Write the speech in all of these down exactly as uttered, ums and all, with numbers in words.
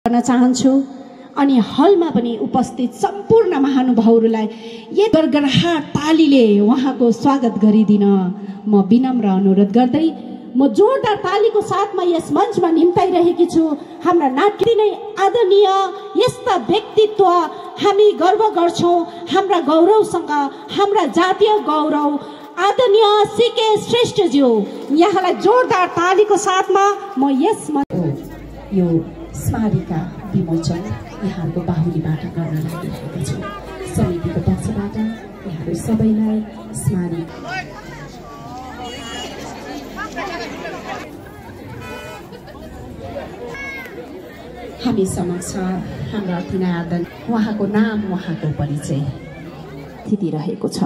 गर्न चाहन्छु अनि हलमा पनि उपस्थित सम्पूर्ण महानुभावहरूलाई यही गरगराहट तालीले उहाँको स्वागत गरिदिन म विनम्र अनुरोध गर्दै म जोरदार तालीको साथमा यस मञ्चमा निम्ताइरहेकी छु। हाम्रा नाट्य नै आदरणीय यस्ता व्यक्तित्व हामी गर्व गर्छौं हाम्रा गौरवसँग, हाम्रा जातीय गौरव आदरणीय सीके श्रेष्ठज्यू, यहाँलाई जोरदार तालीको साथमा म यस यो स्मारिका विमोचन यहाँको बाहुलीबाट गर्न लागिरहेको छु। समितिको पक्षबाट यहाँहरू सबैलाई स्मारिका हामी समक्ष हाम्रा अतिनादन उहाँको नाम, उहाँको परिचय दिइरहेको छ।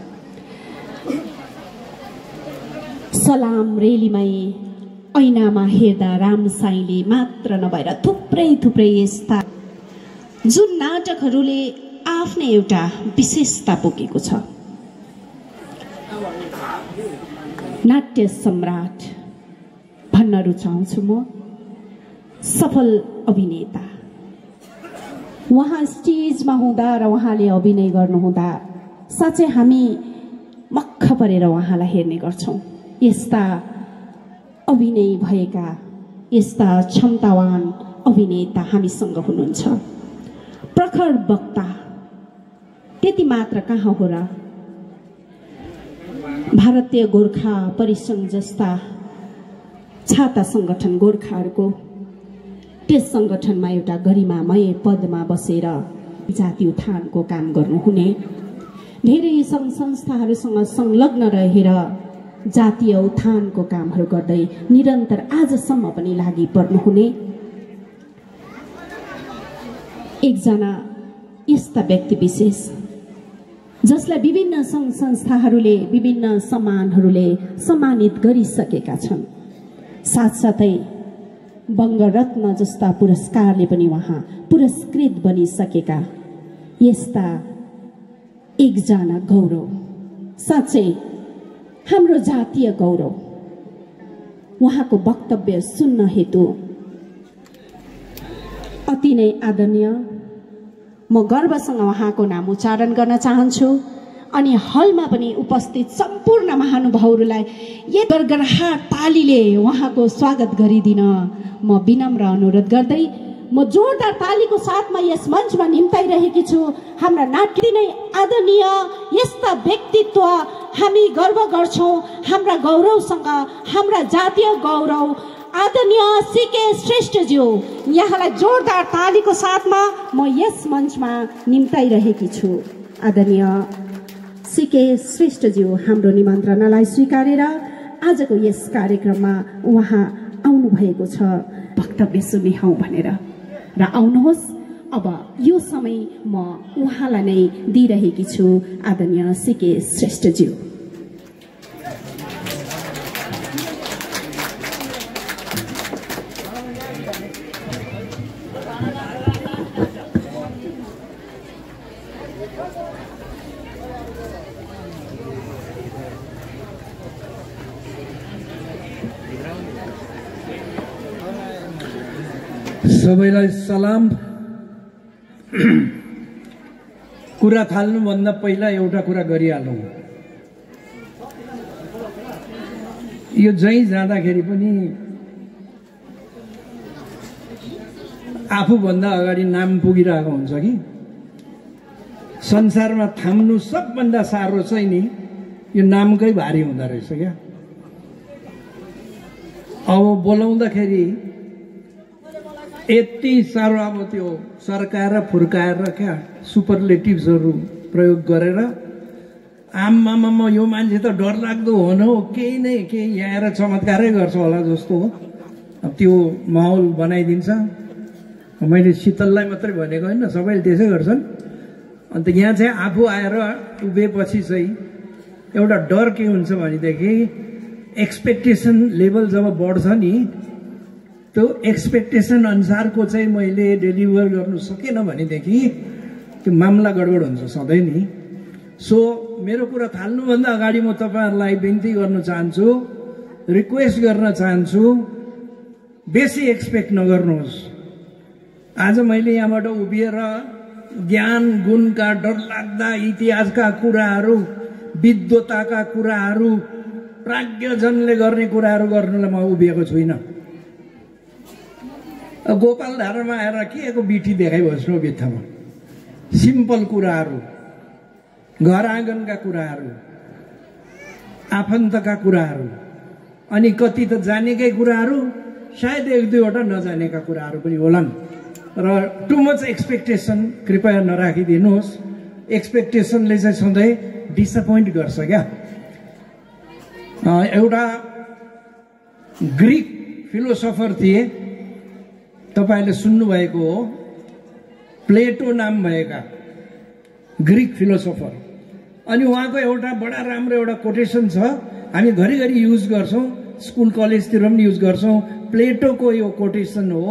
सलाम रेलीमै ऐनामा हेर्दा रामसाईले मात्र नभएर थुप्रै थुप्रै यस्ता जुन नाटकहरूले आफ्नै एउटा विशेषता बोकेको छ। नाट्य सम्राट भन्न रुचाउँछु म, सफल अभिनेता। उहाँ स्टेजमा हुँदा र उहाँले अभिनय गर्नुहुँदा साँच्चै हामी मक्ख परेर उहाँलाई हेर्ने गर्छौं। यस्ता अभिनय भएका यस्ता क्षमतावान अभिनेता हामीसँग हुनुहुन्छ। प्रखर वक्ता त्यति मात्र कहाँ हो र, भारतीय गोर्खा परिसंघ जस्ता छाता संगठन गोर्खाहरूको त्यस संगठनमा एउटा गरिमामय पदमा बसेर जाति उत्थानको काम गर्नुहुने, धेरै सङ्घ संस्थाहरूसँग संलग्न रहेर जातीय उत्थानको कामहरू गर्दै निरन्तर आजसम्म पनि लागि पर्नुहुने एकजना यस्ता व्यक्ति विशेष जसलाई विभिन्न सङ्घ संस्थाहरूले विभिन्न सम्मानहरूले सम्मानित गरिसकेका छन्। साथसाथै बङ्गरत्न जस्ता पुरस्कारले पनि उहाँ पुरस्कृत बनिसकेका यस्ता एकजना गौरव, साँच्चै हाम्रो जातीय गौरव। उहाँको वक्तव्य सुन्न हेतु अति नै आदरणीय म गर्वसँग उहाँको नाम उच्चारण गर्न चाहन्छु अनि हलमा पनि उपस्थित सम्पूर्ण महानुभावहरूलाई यही गरगराहट तालीले उहाँको स्वागत गरिदिन म विनम्र अनुरोध गर्दै म जोरदार तालीको साथमा यस मञ्चमा निम्ताइरहेकी छु। हाम्रा नाट्य नै आदरणीय यस्ता व्यक्तित्व हामी गर्व गर्छौं हाम्रा गौरवसँग, हाम्रा जातीय गौरव आदरणीय सीके श्रेष्ठज्यू, यहाँलाई जोरदार तालीको साथमा म यस मञ्चमा निम्ताइरहेकी छु। आदरणीय सीके श्रेष्ठज्यू हाम्रो निमन्त्रणालाई स्वीकारेर आजको यस कार्यक्रममा उहाँ आउनु भएको छ वक्तव्य सुन्ने हौ भनेर। र आउनुहोस्, अब यो समय म उहाँलाई नै दिइरहेकी छु। आदरणीय सीके श्रेष्ठज्यू। सबैलाई सलाम। कुरा थाल्नुभन्दा पहिला एउटा कुरा गरिहालौँ। यो जहीँ जाँदाखेरि पनि आफूभन्दा अगाडि नाम पुगिरहेको हुन्छ कि संसारमा थाम्नु सबभन्दा साह्रो चाहिँ नि यो नामकै भारी हुँदो रहेछ क्या। अब बोलाउँदाखेरि यति साह्रो अब त्यो सर्काएर फुर्काएर क्या सुपरलेटिभ्सहरू प्रयोग गरेर आम्मामा यो मान्छे त डरलाग्दो हो न, केही नै केही यहाँ आएर चमत्कारै गर्छ होला जस्तो हो, अब त्यो माहौल बनाइदिन्छ। मैले शीतललाई मात्रै भनेको होइन, सबैले त्यसै गर्छन्। अन्त यहाँ चाहिँ आफू आएर उभिएपछि चाहिँ एउटा डर के हुन्छ भनेदेखि एक्सपेक्टेसन लेभल जब बढ्छ नि, त्यो एक्सपेक्टेसन अनुसारको चाहिँ मैले डेलिभर गर्नु सकेन भनेदेखि त्यो मामला गडबड हुन्छ सधैँ नि। सो मेरो कुरा थाल्नुभन्दा अगाडि म तपाईँहरूलाई बिन्ती गर्न चाहन्छु, रिक्वेस्ट गर्न चाहन्छु, बेसी एक्सपेक्ट नगर्नुहोस्। आज मैले यहाँबाट उभिएर ज्ञान गुणका डरलाग्दा इतिहासका कुराहरू, विद्वताका कुराहरू, प्राज्ञजनले गर्ने कुराहरू गर्नुलाई म उभिएको छुइनँ। गोपाल धारामा आएर के को बिटी देखाइबस्नु बित्थामा। सिम्पल कुराहरू, घर आँगनका कुराहरू, आफन्तका कुराहरू, अनि कति त जानेकै कुराहरू, सायद एक दुईवटा नजानेका कुराहरू पनि होलान्। र टु मच एक्सपेक्टेसन कृपया नराखिदिनुहोस्। एक्सपेक्टेसनले चाहिँ सधैँ डिसपोइन्ट गर्छ क्या। एउटा ग्रिक फिलोसफर थिए, तपाईँले सुन्नुभएको हो, प्लेटो नाम भएका ग्रिक फिलोसफर। अनि उहाँको एउटा बडा राम्रो एउटा कोटेसन छ, हामी घरिघरि युज गर्छौँ, स्कुल कलेजतिर पनि युज गर्छौँ। प्लेटोको यो कोटेसन हो,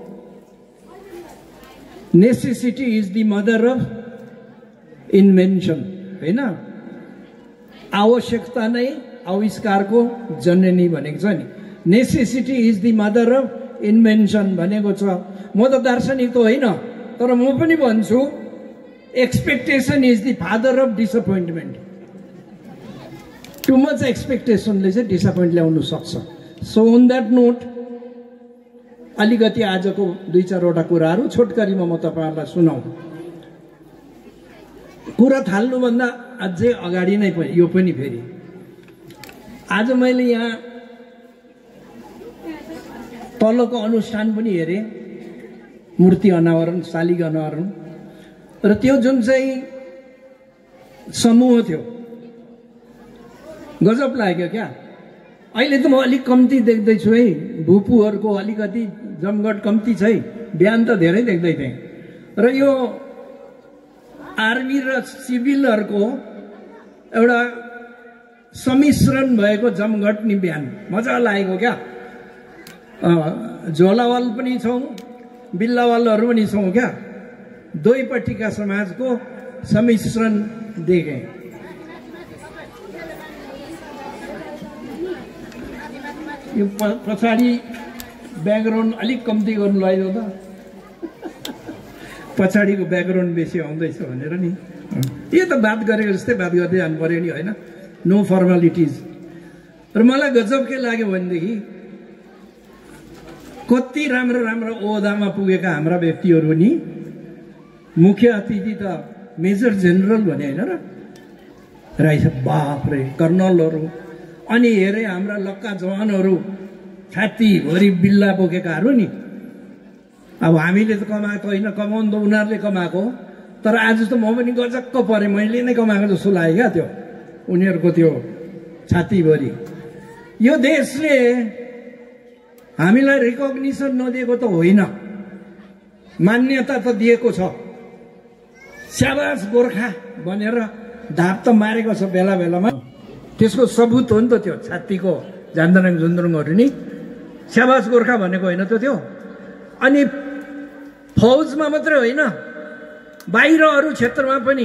necessity is the mother of invention. होइन, आवश्यकता नै आविष्कारको जननी भनेको छ नि। Necessity is the mother of invention भनेको छ। म त दार्शनिक त होइन, तर म पनि भन्छु expectation is the father of disappointment. Too much एक्सपेक्टेसनले चाहिँ डिसपोइन्ट ल्याउनु सक्छ। सो अन द्याट नोट अलिकति आजको दुई चारवटा कुराहरू छोटकरीमा म तपाईँहरूलाई सुनाउँ। कुरा थाल्नुभन्दा अझै अगाडि नै पनि यो पनि फेरि आज मैले यहाँ तलको अनुष्ठान पनि हेरेँ, मूर्ति अनावरण, शालिग अनावरण, र त्यो जुन चाहिँ समूह थियो गजब लाग्यो क्या। अहिले त म अलिक कम्ती देख्दैछु है, भूपुहरूको अलिकति जमघट कम्ती छ है, बिहान त धेरै देख्दै थिएँ। र यो आर्मी र सिभिलहरूको एउटा सम्मिश्रण भएको जमघट नि बिहान मजा लागेको क्या। झोलावाल पनि छौँ, बिल्लावालहरू पनि छौँ क्या। दुईपट्टिका समाजको सम्मिश्रण देखेँ। यो पछाडि ब्याकग्राउन्ड अलिक कम्ती गर्नु लाग्यो त, पछाडिको ब्याकग्राउन्ड बेसी आउँदैछ भनेर नि। यो त बात गरेको जस्तै बात गर्दै जानु पर्यो नि, होइन, नो फर्मालिटिज। र मलाई गजब के लाग्यो भनेदेखि कति राम्रो राम्रो ओहदामा पुगेका हाम्रा व्यक्तिहरू नि, मुख्य अतिथि त मेजर जेनरल भने होइन र, रहेछ बाफ रे, कर्नलहरू, अनि हेरे हाम्रा लक्का जवानहरू छातीभरि बिल्ला बोकेकाहरू नि। अब हामीले त कमाएको होइन, कमाउनु त उनीहरूले कमाएको, तर आज त म पनि गजक्क परेँ, मैले नै कमाएको जस्तो लाग्यो क्या त्यो उनीहरूको त्यो छातीभरि। यो देशले हामीलाई रिकग्निसन नदिएको त होइन, मान्यता त दिएको छ। स्याबास गोर्खा भनेर धाप त मारेको छ बेला बेलामा, त्यसको सबुत हो नि त त्यो छातीको झान्दरङ झुन्द्रुङहरू नि। स्याबास गोर्खा भनेको होइन त त्यो। अनि फौजमा मात्रै होइन, बाहिर अरू क्षेत्रमा पनि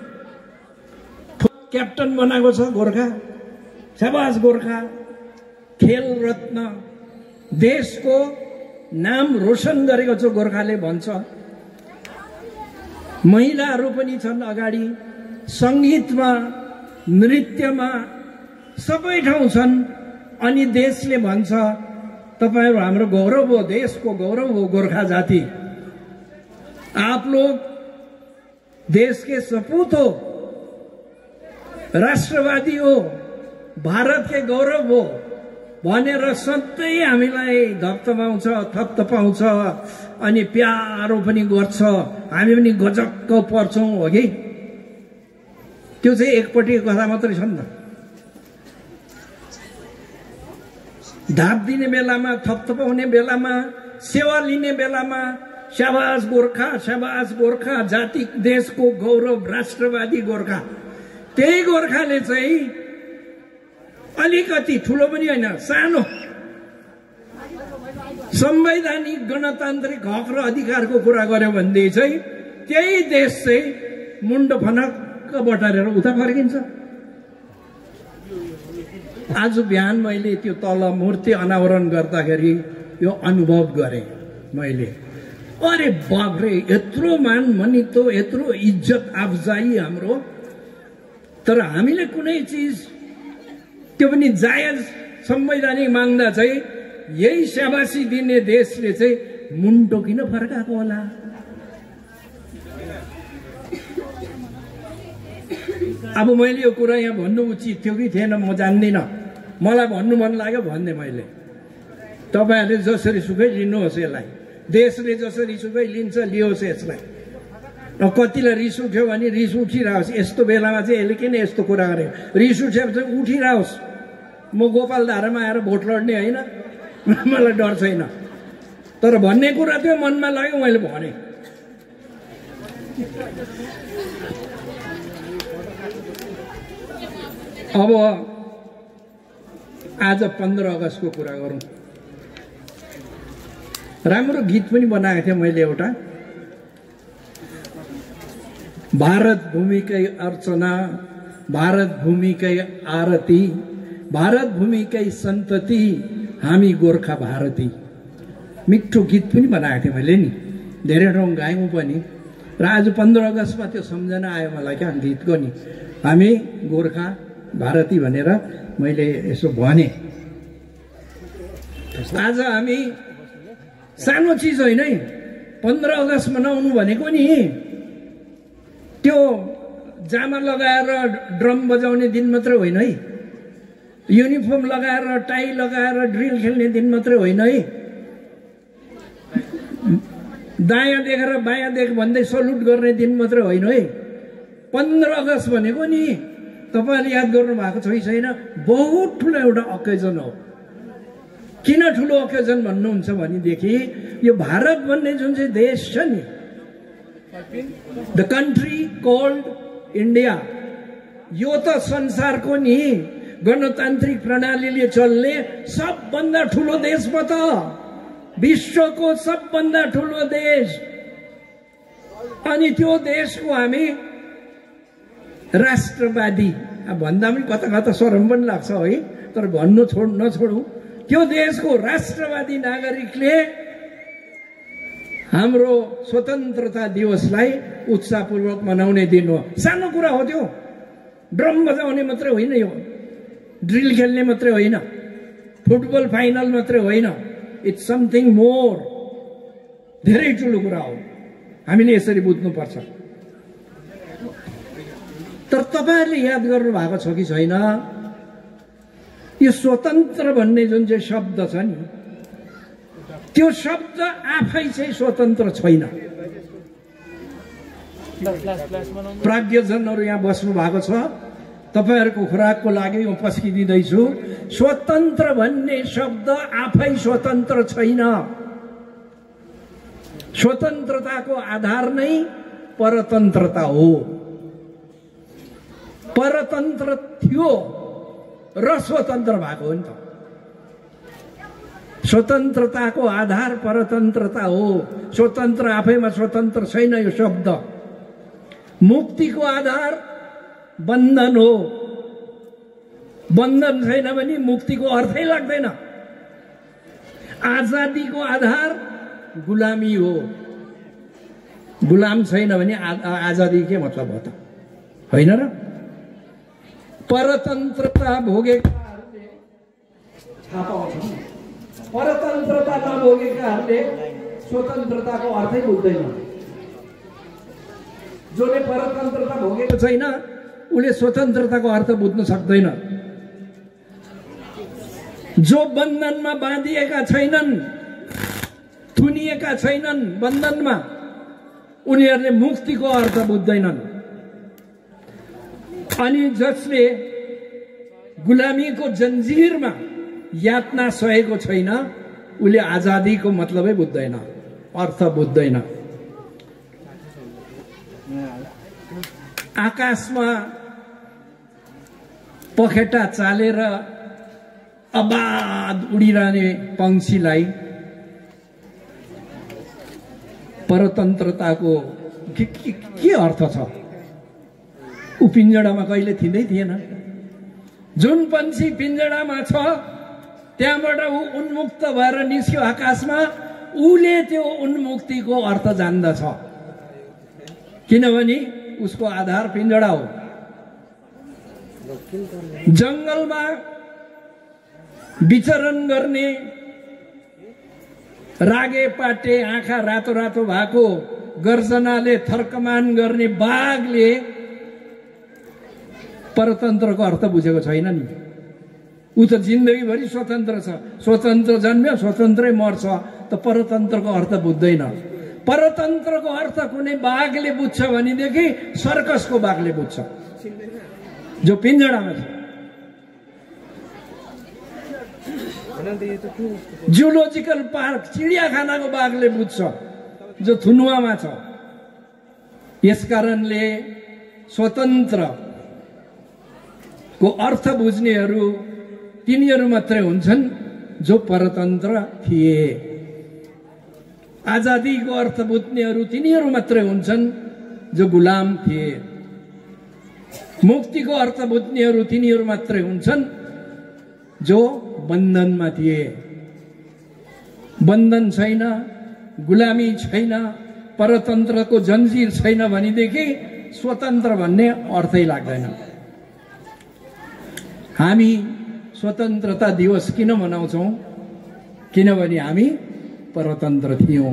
क्याप्टन बनाएको छ गोर्खा। स्याबास गोर्खा, खेल रत्न, देशको नाम रोशन गरेको छ गोर्खाले भन्छ। महिलाहरू पनि छन् अगाडि, सङ्गीतमा, नृत्यमा, सबै ठाउँ छन्। अनि देशले भन्छ तपाईहरु हाम्रो गौरव हो, देशको गौरव हो गोर्खा जाति, आप लोग देश के सपूत हो, राष्ट्रवादी हो, भारत के गौरव हो भनेर सधैँ हामीलाई धप्तपाउँछ, थपथपाउँछ, अनि प्यारो पनि गर्छ। हामी पनि गजक्क पर्छौं हो कि। त्यो चाहिँ एकपट्टिको कथा मात्रै छ नि त। धाप दिने बेलामा, थपथपाउने बेलामा, सेवा लिने बेलामा शाबाश गोर्खा, शाबाश गोर्खा, जाति देशको गौरव, राष्ट्रवादी गोर्खा। त्यही गोर्खाले चाहिँ अलिकति ठुलो पनि होइन, सानो संवैधानिक गणतान्त्रिक हक र अधिकारको कुरा गर्यो भनेदेखि चाहिँ त्यही देश चाहिँ मुन्डो फनक्क बटारेर उता फर्किन्छ। आज बिहान मैले त्यो तल मूर्ति अनावरण गर्दाखेरि यो अनुभव गरेँ मैले। अरे बाबरे, यत्रो मान मनितो, यत्रो इज्जत अफजाई हाम्रो, तर हामीले कुनै चिज त्यो पनि जायज संवैधानिक माग्दा चाहिँ यही स्याबासी दिने देशले चाहिँ मुन्टो किन फर्काएको होला? अब मैले यो कुरा यहाँ भन्नु उचित थियो कि थिएन म जान्दिनँ, मलाई भन्नु मन लाग्यो भन्ने मैले। तपाईहरुले जसरी सुकै लिनुहोस्, यसलाई देशले जसरी सुकै लिन्छ लियोस् यसलाई। कतिलाई रिस उठ्यो भने रिस उठिरहोस्, यस्तो बेलामा चाहिँ यसले किन यस्तो कुरा गर्यो, रिस उठ्यो भने उठिरहोस्। म गोपालधारामा आएर भोट लड्ने होइन, मलाई डर छैन, तर भन्ने कुरा त्यो मनमा लाग्यो मैले भने। अब आज पन्ध्र अगस्तको कुरा गरौँ। राम्रो गीत पनि बनाएको थिएँ मैले एउटा, भारत भूमिकै अर्चना, भारत भूमिकै आरती, भारत भूमिकै सन्तति, हामी गोर्खा भारती। मिठो गीत पनि बनाएको थिएँ मैले नि, धेरै ठाउँ गायौँ पनि। र आज पन्ध्र अगस्तमा त्यो सम्झना आयो मलाई क्या गीतको नि, हामी गोर्खा भारती भनेर मैले यसो भने। आज हामी सानो चिज होइन है, पन्ध्र अगस्त मनाउनु भनेको नि त्यो जामा लगाएर ड्रम बजाउने दिन मात्रै होइन है, युनिफर्म लगाएर टाई लगाएर ड्रिल खेल्ने दिन मात्रै होइन है, दायाँ देखेर बायाँ देख भन्दै सल्युट गर्ने दिन मात्रै होइन है। पन्ध्र अगस्त भनेको नि तपाईहरुले याद गर्नु भएको छ कि छैन, बहुत ठुलो एउटा अकेजन हो। किन ठुलो अकेजन भन्नुहुन्छ भनेदेखि यो भारत भन्ने जुन चाहिँ देश छ नि, द कन्ट्री कल्ड इन्डिया, यो त संसारको नि गणतान्त्रिक प्रणालीले चल्ने सबभन्दा ठुलो देश म त, विश्वको सबभन्दा ठुलो देश। अनि त्यो देशको हामी राष्ट्रवादी भन्दा पनि कता कता शरम पनि लाग्छ है, तर भन्नु छोड नछोडौँ, त्यो देशको राष्ट्रवादी नागरिकले हाम्रो स्वतन्त्रता दिवसलाई उत्साहपूर्वक मनाउने दिन हो। सानो कुरा हो त्यो, ड्रम बजाउने मात्रै होइन, यो ड्रिल खेल्ने मात्रै होइन, फुटबल फाइनल मात्रै होइन, इट्स समथिङ मोर, धेरै ठुलो कुरा हो। हामीले यसरी बुझ्नुपर्छ। तर तपाईहरुले याद गर्नु भएको छ कि छैन, यो स्वतन्त्र भन्ने जुन चाहिँ शब्द छ नि, त्यो शब्द आफै चाहिँ स्वतन्त्र छैन। प्राज्ञजनहरू यहाँ बस्नु भएको छ, तपाईहरुको खुराकको लागि म पस्किदिँदैछु, स्वतन्त्र भन्ने शब्द आफै स्वतन्त्र छैन। स्वतन्त्रताको आधार नै परतन्त्रता हो। परतन्त्र थियो र स्वतन्त्र भएको हो नि त। स्वतन्त्रताको आधार परतन्त्रता हो, स्वतन्त्र आफैमा स्वतन्त्र छैन यो शब्द। मुक्तिको आधार बन्धन हो, बन्धन छैन भने मुक्तिको अर्थै लाग्दैन। आजादीको आधार गुलामी हो, गुलाम छैन भने आजादी के मतलब हो त, होइन र? परतन्त्रता भोगेकाहरूले परतन्त्रता नभोगेकाहरूले स्वतन्त्रताको अर्थै बुझ्दैन। जसले परतन्त्रता भोगेको छैन उसले स्वतन्त्रताको अर्थ बुझ्न सक्दैन। जो बन्धनमा बाँधिएका छैनन्, थुनिएका छैनन् बन्धनमा, उनीहरूले मुक्तिको अर्थ बुझ्दैनन्। अनि जसले गुलामीको जन्जिरमा यातना सहेको छैन उसले आजादीको मतलबै बुझ्दैन, अर्थ बुझ्दैन। आकाशमा पखेटा चालेर अबाध उडिरहने पंक्षीलाई परतन्त्रताको के, के, के अर्थ छ? ऊ पिञ्जडामा कहिले थिँदै थिएन। जुन पंक्षी पिञ्जडामा छ त्यहाँबाट ऊ उन्मुक्त भएर निस्क्यो आकाशमा, उले त्यो उन्मुक्तिको अर्थ जान्दछ, किनभने उसको आधार पिञ्जडा हो। जंगलमा विचरण गर्ने रागे पाटे आँखा रातो रातो भएको गर्जनाले थर्कमान गर्ने बाघले परतन्त्रको अर्थ बुझेको छैन नि। ऊ त जिन्दगीभरि स्वतन्त्र छ, स्वतन्त्र जन्म्यो स्वतन्त्रै मर्छ, त परतन्त्रको अर्थ बुझ्दैन। परतन्त्रको अर्थ कुनै बाघले बुझ्छ भनेदेखि सर्कसको बाघले बुझ्छ जो पिञ्जडामा छ। जुलोजिकल पार्क चिडियाखानाको बाघले बुझ्छ जो थुनुवामा छ। यसकारणले स्वतन्त्र को अर्थ बुझ्नेहरू तिनीहरू मात्रै हुन्छन् जो परतन्त्र थिए। आजादीको अर्थ बुझ्नेहरू तिनीहरू मात्रै हुन्छन् जो गुलाम थिए। मुक्तिको अर्थ बुझ्नेहरू तिनीहरू मात्रै हुन्छन् जो बन्धनमा थिए। बन्धन छैन, गुलामी छैन, परतन्त्रको जन्जिर छैन भनेदेखि स्वतन्त्र भन्ने अर्थै लाग्दैन। हामी स्वतन्त्रता दिवस किन मनाउँछौँ? किनभने हामी परतन्त्र थियौँ।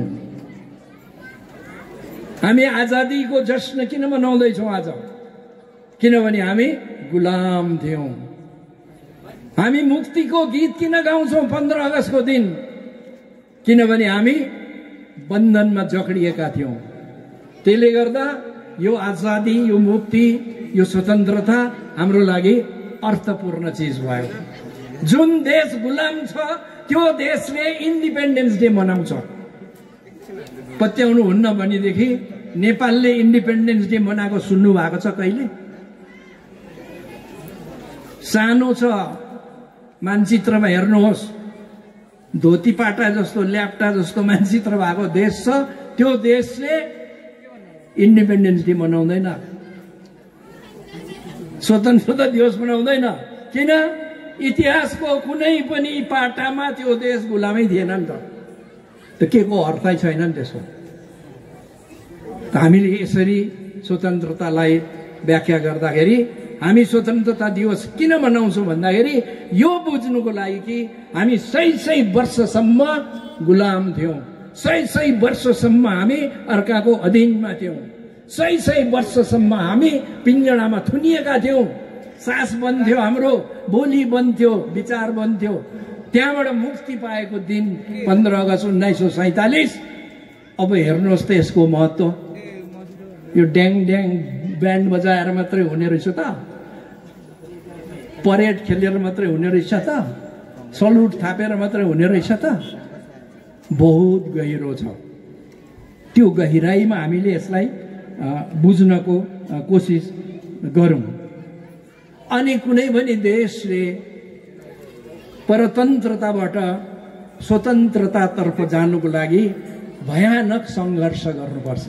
हामी आजादीको जश्न किन मनाउँदैछौँ आज? किनभने हामी गुलाम थियौँ। हामी मुक्तिको गीत किन गाउँछौँ पन्ध्र अगस्तको दिन? किनभने हामी बन्धनमा जकडिएका थियौँ। त्यसले गर्दा यो आजादी, यो मुक्ति, यो स्वतन्त्रता हाम्रो लागि अर्थपूर्ण चीज भयो। जुन देश गुलाम छ त्यो देशले इन्डिपेन्डेन्स डे मनाउँछ। पत्याउनु हुन्न भनेदेखि नेपालले इन्डिपेन्डेन्स डे मनाएको सुन्नु भएको छ कहिले? सानो छ, मानचित्रमा हेर्नुहोस्, धोती पाटा जस्तो ल्याप्टा जस्तो मानचित्र भएको देश छ, त्यो देशले इन्डिपेन्डेन्स डे मनाउँदैन, स्वतन्त्रता दिवस मनाउँदैन। किन? इतिहासको कुनै पनि पाटामा त्यो देश गुलामै थिएन नि त। के को अर्थै छैन नि त्यसको। हामीले यसरी स्वतन्त्रतालाई व्याख्या गर्दाखेरि हामी स्वतन्त्रता दिवस किन मनाउँछौँ भन्दाखेरि यो बुझ्नुको लागि कि हामी सय सय वर्षसम्म गुलाम थियौँ, सय सय वर्षसम्म हामी अर्काको अधीनमा थियौँ, सय सय वर्षसम्म हामी पिञ्जडामा थुनिएका थियौँ। सास बन्थ्यो, हाम्रो बोली बन्थ्यो, विचार बन्थ्यो। त्यहाँबाट मुक्ति पाएको दिन पन्ध्र अगस्त उन्नाइस सौ सैतालिस। अब हेर्नुहोस् त यसको महत्त्व। यो ड्याङ ड्याङ ब्यान्ड बजाएर मात्रै हुने रहेछ त? परेड खेलेर मात्रै हुने रहेछ त? सल्युट थापेर मात्रै हुने रहेछ त? बहुत गहिरो छ। त्यो गहिराईमा हामीले यसलाई बुझ्नको कोसिस गरौँ। अनि कुनै पनि देशले परतन्त्रताबाट स्वतन्त्रतातर्फ जानुको लागि भयानक सङ्घर्ष गर्नुपर्छ।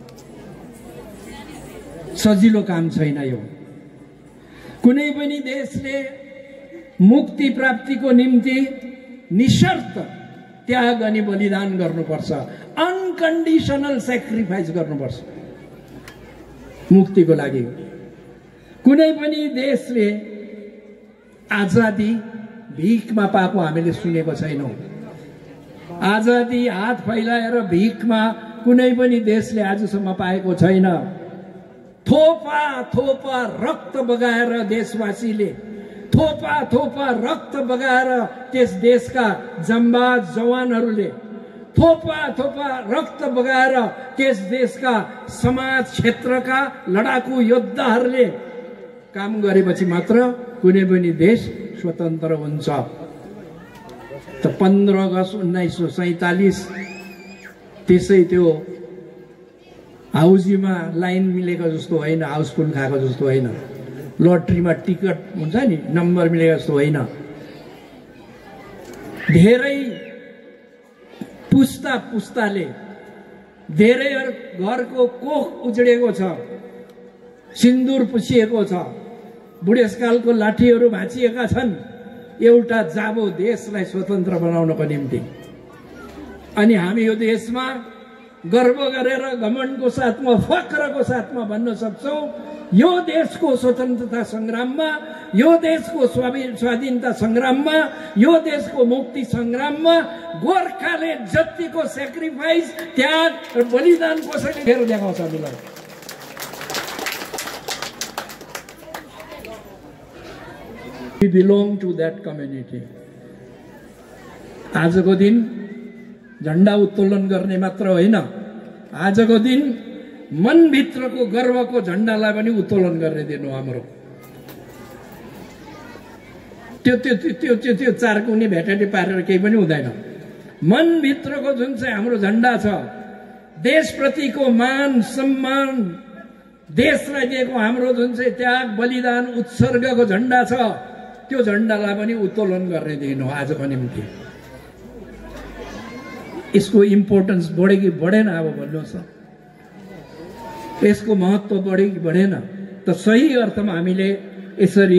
सजिलो काम छैन यो। कुनै पनि देशले मुक्ति प्राप्तिको निम्ति निशर्त त्याग अनि बलिदान गर्नुपर्छ, अनकन्डिसनल सेक्रिफाइस गर्नुपर्छ मुक्तिको लागि। कुनै पनि देशले आजादी भिखमा पाएको हामीले सुनेको छैनौँ। आजादी हात फैलाएर भिखमा कुनै पनि देशले आजसम्म पाएको छैन। थोपा थोपा रक्त बगाएर देशवासीले, थोपा थोपा रक्त बगाएर त्यस देशका जम्बाज जवानहरूले, थोपा थोपा रक्त बगाएर त्यस देशका समाज क्षेत्रका लडाकु योद्धाहरूले काम गरेपछि मात्र कुनै पनि देश स्वतन्त्र हुन्छ। त पन्ध्र अगस्त उन्नाइस सौ सैतालिस त्यसै त्यो हाउजीमा लाइन मिलेको जस्तो होइन, हाउसफुल खाएको जस्तो होइन, लट्रीमा टिकट हुन्छ नि नम्बर मिलेको जस्तो होइन। धेरै पुस्ता पुस्ताले, धेरै घरको कोख उजडेको छ, सिन्दुर पुछिएको छ, बुढेसकालको लाठीहरू भाँचिएका छन् एउटा जाबो देशलाई स्वतन्त्र बनाउनको निम्ति। अनि हामी यो देशमा गर्व गरेर घमण्डको साथमा फक्रको साथमा भन्न सक्छौं यो देशको स्वतन्त्रता संग्राममा यो देशको स्वाधीनता संग्राममा यो देशको मुक्ति संग्राममा गोर्खाले जतिको सेक्रिफाइस त्याग र बलिदान कसैले फेरि देखाउँछ हामीलाई। We belong to that community. आजको दिन झण्डा उत्तोलन गर्ने मात्र होइन, आजको दिन मनभित्रको गर्वको झण्डालाई पनि उत्तोलन गर्ने दिनु हाम्रो। त्यो त्यो त्यो त्यो त्यो चारकुनी भेटेटी पारेर केही पनि हुँदैन। मनभित्रको जुन चाहिँ हाम्रो झण्डा छ, देशप्रतिको मान सम्मान, देशलाई दिएको हाम्रो जुन चाहिँ त्याग बलिदान उत्सर्गको झण्डा छ, त्यो झण्डालाई पनि उत्तोलन गर्ने दिन हो आजको निम्ति। यसको इम्पोर्टेन्स बढ्यो कि बढेन अब भन्नुहोस्, यसको महत्व बढ्यो कि बढेन? त सही अर्थमा हामीले यसरी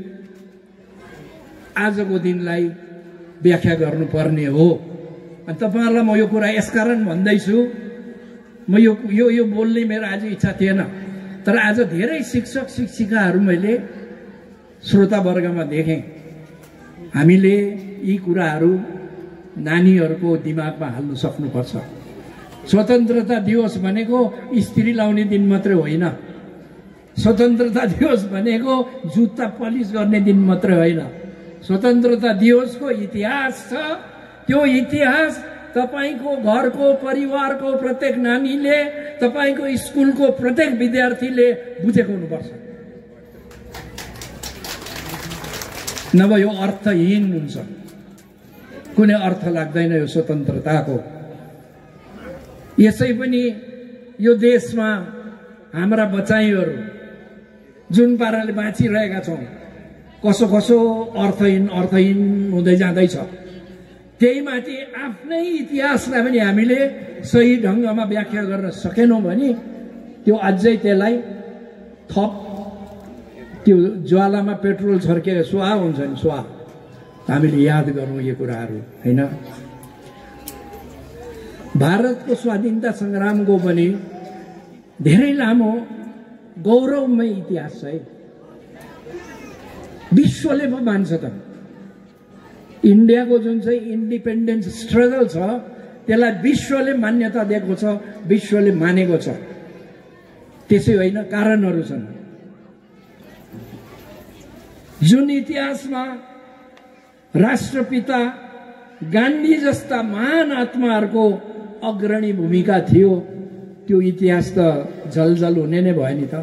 आजको दिनलाई व्याख्या गर्नुपर्ने हो। अनि तपाईँहरूलाई म यो कुरा यसकारण भन्दैछु, म यो यो यो बोल्ने मेरो आज इच्छा थिएन, तर आज धेरै शिक्षक शिक्षिकाहरू मैले श्रोतावर्गमा देखेँ। हामीले यी कुराहरू नानीहरूको दिमागमा हाल्नु सक्नुपर्छ। स्वतन्त्रता दिवस भनेको स्त्री लाउने दिन मात्रै होइन, स्वतन्त्रता दिवस भनेको जुत्ता पलिस गर्ने दिन मात्रै होइन। स्वतन्त्रता दिवसको इतिहास छ, त्यो इतिहास तपाईको घरको परिवारको प्रत्येक नानीले, तपाईको स्कुलको प्रत्येक विद्यार्थीले बुझेको हुनुपर्छ, नभए यो अर्थहीन हुन्छ, कुनै अर्थ लाग्दैन यो स्वतन्त्रताको। यसै पनि यो देशमा हाम्रा बचाइहरू जुन पाराले बाँचिरहेका छौँ, कसो कसो अर्थहीन अर्थहीन हुँदै जाँदैछ, त्यही माथि आफ्नै इतिहासलाई पनि हामीले सही ढङ्गमा व्याख्या गर्न सकेनौँ भने त्यो अझै त्यसलाई थप त्यो ज्वालामा पेट्रोल छर्केको स्वाहा हुन्छ नि, स्वाहा। हामीले याद गरौँ यो कुराहरू, होइन? भारतको स्वाधीनता सङ्ग्रामको पनि धेरै लामो गौरवमय इतिहास छ है। विश्वले पो मान्छ त, इन्डियाको जुन चाहिँ इन्डिपेन्डेन्स स्ट्रगल छ त्यसलाई विश्वले मान्यता दिएको छ, विश्वले मानेको छ। त्यसै होइन, कारणहरू छन्। जुन इतिहासमा राष्ट्रपिता गान्धी जस्ता महान आत्माहरूको अग्रणी भूमिका थियो, त्यो इतिहास त जलजल हुने नै भयो नि त।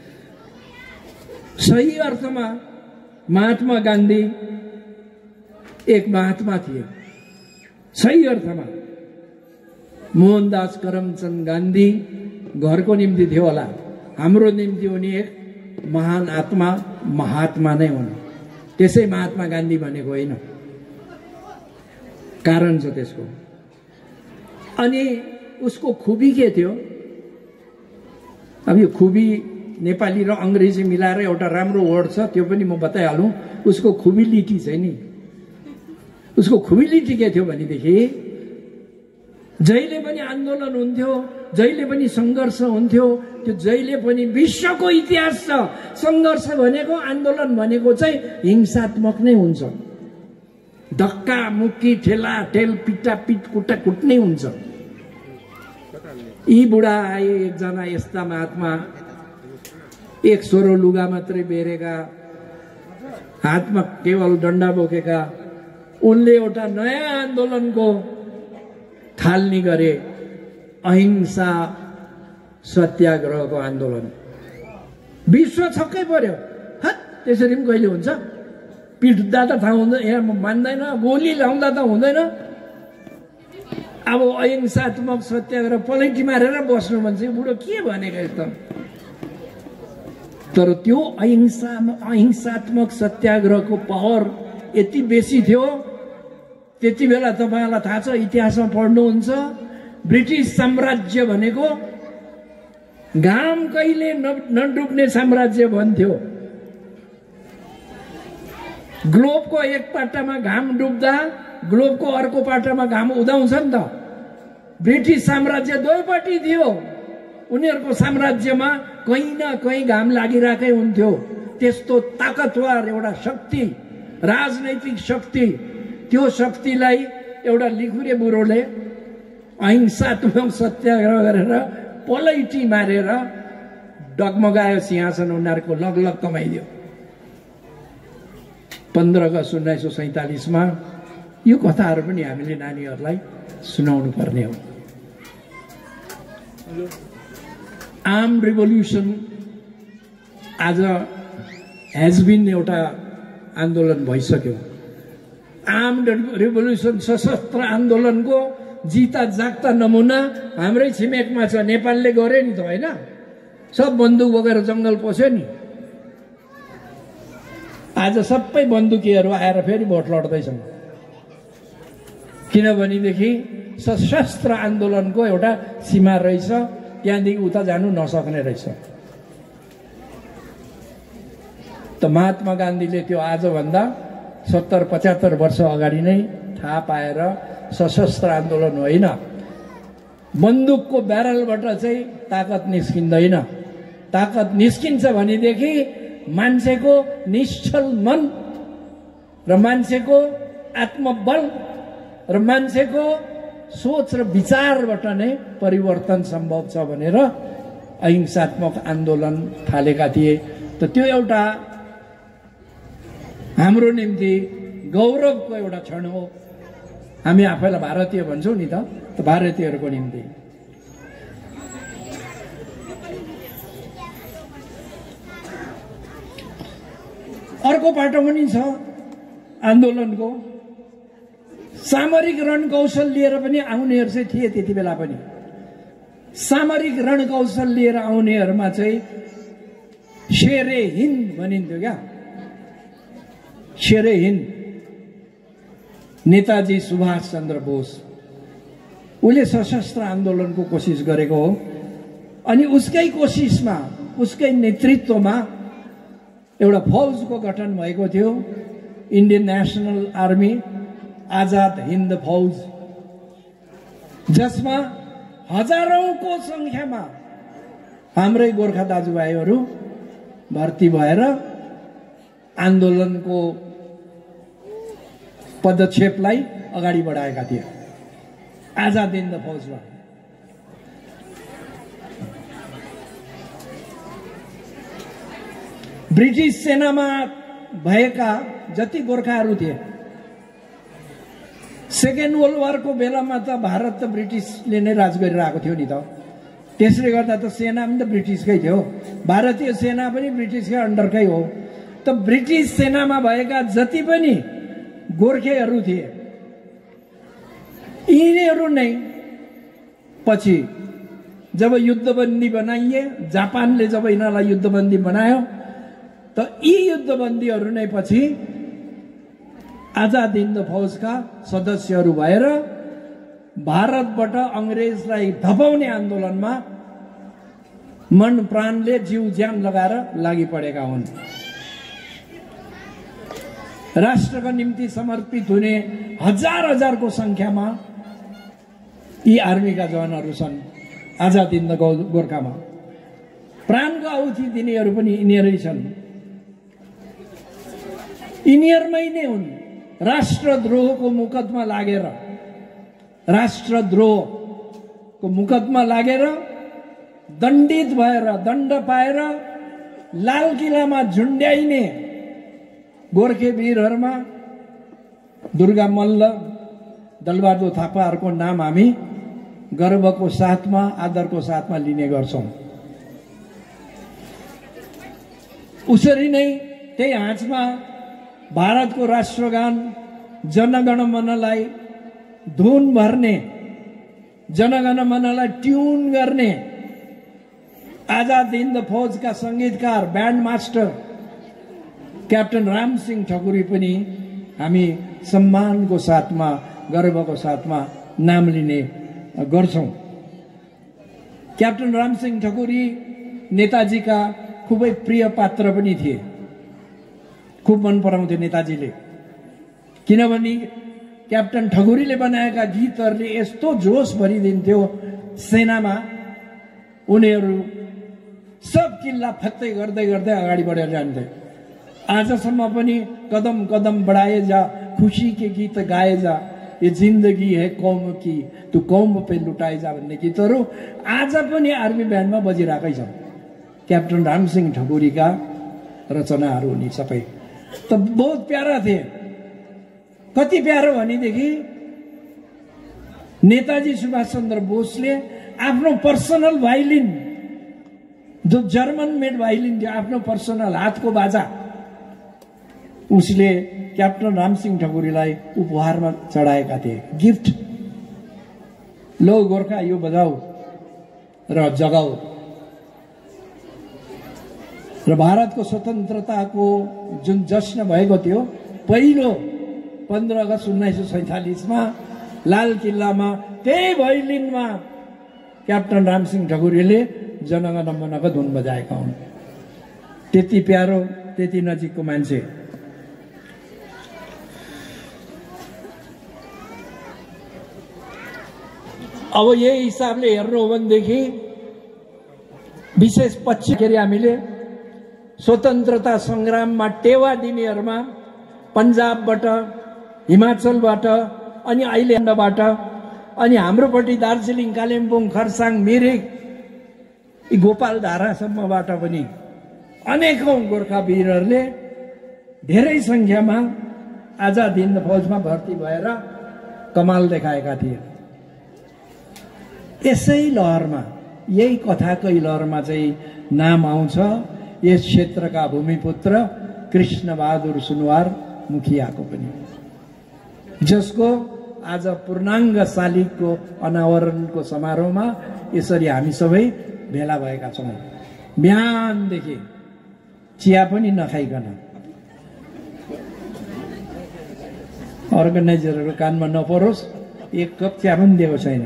सही अर्थमा महात्मा गान्धी एक महात्मा थिए, सही अर्थमा। मोहनदास करमचन्द गान्धी घरको निम्ति थियो होला, हाम्रो निम्ति उनी एक महान आत्मा महात्मा नै हुन्। त्यसै महात्मा गान्धी भनेको होइन, कारण छ त्यसको। अनि उसको खुबी के थियो? अब यो खुबी नेपाली र अङ्ग्रेजी मिलाएर एउटा राम्रो वर्ड छ, त्यो पनि म बताइहालौँ। उसको खुबिलिटी चाहिँ नि, उसको खुबिलिटी के थियो भनेदेखि जहिले पनि आन्दोलन हुन्थ्यो, जहिले पनि सङ्घर्ष हुन्थ्यो, त्यो जहिले पनि विश्वको इतिहास छ। सङ्घर्ष भनेको, आन्दोलन भनेको चाहिँ हिंसात्मक नै हुन्छ, धक्का मुक्की ठेला ठेल पिटा पिट कुटा कुट्नै हुन्छ। यी बुढा आए एकजना यस्ता महात्मा, एक सोरो लुगा मात्रै बेरेका, हातमा केवल डन्डा बोकेका, उनले एउटा नयाँ आन्दोलनको थालनी गरे, अहिंसा सत्याग्रहको आन्दोलन। विश्व छक्कै पर्यो, हत त्यसरी पनि कहिले हुन्छ? पिट्दा त थाहा हुँदैन, यहाँ मान्दैन, गोली लाउँदा त हुँदैन। अब अहिंसात्मक सत्याग्रह पलैटी मारेर बस्नु भन्छ, बुढो के भनेको एकदम। तर त्यो अहिंसा अहिंसात्मक सत्याग्रहको पावर यति बेसी थियो। त्यति बेला तपाईँलाई थाहा छ, इतिहासमा पढ्नुहुन्छ, ब्रिटिस साम्राज्य भनेको घाम कहिले नडुब्ने साम्राज्य भन्थ्यो। ग्लोबको एक पाटामा घाम डुब्दा ग्लोबको अर्को पाटामा घाम उदाउँछ नि त, ब्रिटिस साम्राज्य दुईपट्टि थियो। उनीहरूको साम्राज्यमा कहीँ न कहीँ घाम लागिरहेकै हुन्थ्यो। त्यस्तो ताकतवर एउटा शक्ति, राजनैतिक शक्ति, त्यो शक्तिलाई एउटा लिखुरे बुढोले अहिंसात्मक सत्याग्रह गरेर पलैटी मारेर डगमगायो सिंहासन, उनीहरूको लगलग कमाइदियो। पन्ध्र अगस्त उन्नाइस सौ सैतालिसमा यो कथाहरू पनि हामीले नानीहरूलाई सुनाउनु पर्ने हो। आर्म रिभोल्युसन आज हेज बिन एउटा आन्दोलन भइसक्यो। आर्म रिभोल्युसन सशस्त्र आन्दोलनको जिता जाग्दा नमुना हाम्रै छिमेकमा छ। नेपालले गरे नि त, होइन? सब बन्दुक बोकेर जङ्गल पस्यो नि। आज सबै बन्दुकीहरू आएर फेरि भोट लड्दैछन्। किनभनेदेखि सशस्त्र आन्दोलनको एउटा सीमा रहेछ, त्यहाँदेखि उता जानु नसक्ने रहेछ। त महात्मा गान्धीले त्यो आजभन्दा सत्तर पचहत्तर वर्ष अगाडि नै थाहा पाएर सशस्त्र आन्दोलन होइन, बन्दुकको ब्यारलबाट चाहिँ ताकत निस्किँदैन। ताकत निस्किन्छ भनेदेखि मान्छेको निश्चल मन र मान्छेको आत्मबल र मान्छेको सोच र विचारबाट नै परिवर्तन सम्भव छ भनेर अहिंसात्मक आन्दोलन थालेका थिए। त त्यो एउटा हाम्रो निम्ति गौरवको एउटा क्षण हो। हामी आफैलाई भारतीय भन्छौँ नि त, त भारतीयहरूको निम्ति। अर्को पाटो पनि छ आन्दोलनको। सामरिक रणकौशल लिएर पनि आउनेहरू चाहिँ थिए त्यति बेला पनि। सामरिक रणकौशल लिएर आउनेहरूमा चाहिँ शेरे हिन्द भनिन्थ्यो क्या। शेरे हिन्द नेताजी सुभाष चन्द्र बोस, उसले सशस्त्र आन्दोलनको कोसिस गरेको हो। अनि उसकै कोसिसमा, उसकै नेतृत्वमा एउटा फौजको गठन भएको थियो, Indian national army, Azad Hind Fauj, जसमा हजारौंको संख्यामा हाम्रै गोर्खा दाजुभाइहरू भर्ती भएर आन्दोलनको पदक्षेपलाई अगाडि बढाएका थिए आजाद हिन्द फौजमा। ब्रिटिस सेनामा भएका जति गोर्खाहरू थिए, सेकेन्ड वर्ल्ड वारको बेलामा त भारत त ब्रिटिसले नै राज गरिरहेको थियो नि त। त्यसले गर्दा त सेना पनि त ब्रिटिसकै थियो, भारतीय सेना पनि ब्रिटिसकै अन्डरकै हो। त ब्रिटिस सेनामा भएका जति पनि गोर्खेहरू थिए, यिनीहरू नै पछि जब युद्धबन्दी बनाइए, जापानले जब यिनीहरूलाई युद्धबन्दी बनायो, त यी युद्धबन्दीहरू नै पछि आजाद हिन्द फौजका सदस्यहरू भएर भारतबाट अंग्रेजलाई धपाउने आन्दोलनमा मन प्राणले जीव ज्यान लगाएर लागि परेका हुन्। राष्ट्रका निम्ति समर्पित हुने हजार हजारको संख्यामा यी आर्मीका जवानहरू छन् आजाद हिन्द गोर्खामा। प्राणको आहुति दिनेहरू पनि यिनीहरू छन्। यिनीहरूमै नै हुन् राष्ट्रद्रोहको मुकदमा लागेर, राष्ट्रद्रोहको मुकदमा लागेर दण्डित भएर, दण्ड पाएर लाल किल्लामा झुन्ड्याइने गोर्खे वीरहरूमा दुर्गा मल्ल, दलबहादुर थापाहरूको नाम हामी गर्वको साथमा, आदरको साथमा लिने गर्छौं। उसरी नै त्यही हाँचमा भारतको राष्ट्रगान जनगण मनलाई धुन भर्ने, जनगण मनलाई ट्युन गर्ने आजाद हिन्द फौजका संगीतकार, band master captain Ram Singh Thakuri पनि हामी सम्मानको साथमा, गर्वको साथमा नाम लिने गर्छौं। क्याप्टन रामसिंह ठकुरी नेताजीका खुबै प्रिय पात्र पनि थिए। खुब मन पराउँथे नेताजीले, किनभने क्याप्टन ठकुरीले बनाएका गीतहरूले यस्तो जोस भरिदिन्थ्यो सेनामा, उनीहरू सब किल्ला फत्तै गर्दै गर्दै अगाडि बढेर जान्थे। आजसम्म पनि कदम कदम बढाए जा, खुशी के गीत गाए जा, ये जिन्दगी है कौम की, तू कौम पे लुटाए जा भन्ने गीतहरू आज पनि आर्मी ब्यान्डमा बजिरहेकै छ। क्याप्टन रामसिंह ठकुरीका रचनाहरू हुने सबै त बहुत प्यारा थिए। कति प्यारो भनेदेखि नेताजी सुभाष चन्द्र बोसले आफ्नो पर्सनल भाइलिन, जो जर्मन मेड भाइलिन थियो, आफ्नो पर्सनल हातको बाजा उसले क्याप्टन रामसिंह ठकुरीलाई उपहारमा चढाएका थिए, गिफ्ट। लो गोर्खा यो बजाऊ र जगाऊ। र भारतको स्वतन्त्रताको जुन जश्न भएको थियो पहिलो पन्ध्र अगस्त उन्नाइस सय सैतालिसमा लाल किल्लामा, त्यही भाइलिनमा क्याप्टन रामसिंह ठकुरीले जनगण मनका धुन बजाएका हुन्। त्यति प्यारो, त्यति नजिकको मान्छे। अब यही हिसाबले हेर्नु हो भनेदेखि विशेष पछि के अरे हामीले स्वतन्त्रता सङ्ग्राममा टेवा दिनेहरूमा पन्जाबबाट, हिमाचलबाट, अनि आइल्यान्डबाट, अनि हाम्रोपट्टि दार्जिलिङ, कालिम्पोङ, खरसाङ, मिरिक, गोपालधारासम्मबाट पनि अनेकौं गोर्खा वीरहरूले धेरै सङ्ख्यामा आजाद हिन्द फौजमा भर्ती भएर कमाल देखाएका थिए। यसै लहरमा, यही कथाकै लहरमा चाहिँ नाम आउँछ यस क्षेत्रका भूमिपुत्र कृष्णबहादुर सुनवार मुखियाको पनि, जसको आज पूर्णाङ्ग शालिगको अनावरणको समारोहमा यसरी हामी सबै भेला भएका छौँ। बिहानदेखि चिया पनि नखाइकन, अर्गनाइजरहरू कानमा नपरोस्, एक कप चिया पनि दिएको छैन।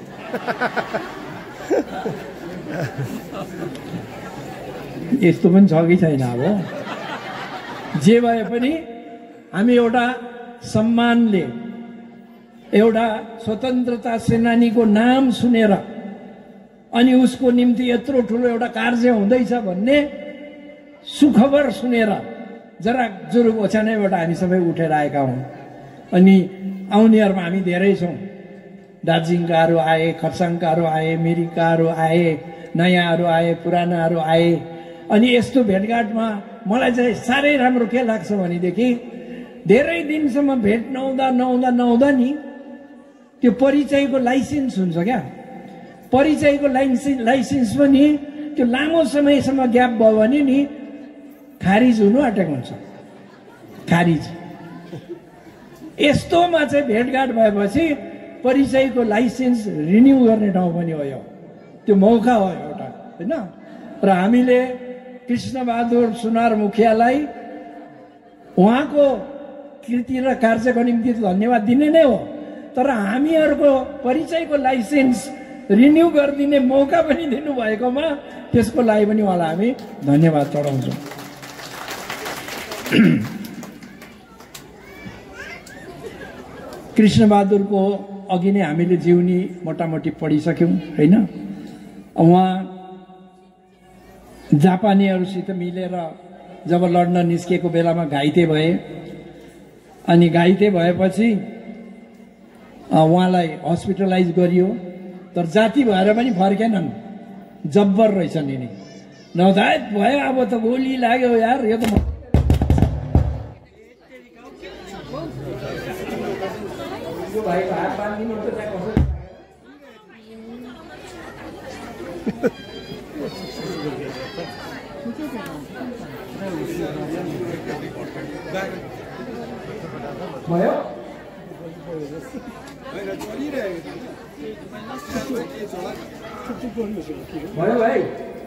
यस्तो पनि छ कि छैन? अब जे भए पनि हामी एउटा सम्मानले एउटा स्वतन्त्रता सेनानीको नाम सुनेर अनि उसको निम्ति यत्रो ठुलो एउटा कार्य हुँदैछ भन्ने सुखबर सुनेर जरा जुरुक ओछ्यानैबाट हामी सबै उठेर आएका हौँ। अनि आउनेहरूमा हामी धेरै छौँ। दार्जिलिङकाहरू आए, खरसाङकाहरू आए, मिरिककाहरू आए, नयाँहरू आए, पुरानाहरू आए। अनि यस्तो भेटघाटमा मलाई चाहिँ साह्रै राम्रो के लाग्छ भनेदेखि धेरै दिनसम्म भेट नहुँदा नहुँदा नहुँदा नि त्यो परिचयको लाइसेन्स हुन्छ क्या। परिचयको लाइसेन्स लाइसेन्स पनि त्यो लामो समयसम्म ग्याप भयो भने नि खारिज हुनु आँटेको हुन्छ, खारिज। यस्तोमा चाहिँ भेटघाट भएपछि परिचयको लाइसेन्स रिन्यू गर्ने ठाउँ पनि हो यो, त्यो मौका हो एउटा, होइन? र हामीले कृष्णबहादुर सुनार मुखियालाई उहाँको कृति र कार्यको निम्ति धन्यवाद दिने नै हो, तर हामीहरूको परिचयको लाइसेन्स रिन्यू गरिदिने मौका पनि दिनुभएकोमा त्यसको लागि पनि उहाँलाई हामी धन्यवाद चढाउँछौँ। कृष्णबहादुरको अघि नै हामीले जीवनी मोटामोटी पढिसक्यौँ, होइन? उहाँ जापानीहरूसित मिलेर जब लड्न निस्केको बेलामा घाइते भए, अनि घाइते भएपछि उहाँलाई हस्पिटलाइज गरियो, तर जाति भएर पनि फर्केनन्, जब्बर रहेछन् यिनी। नौधायत भयो, अब त गोली लाग्यो यार, यो त भाइको हात बाँधिनु त त्यहाँ कसरी भयो? भयो भाइ?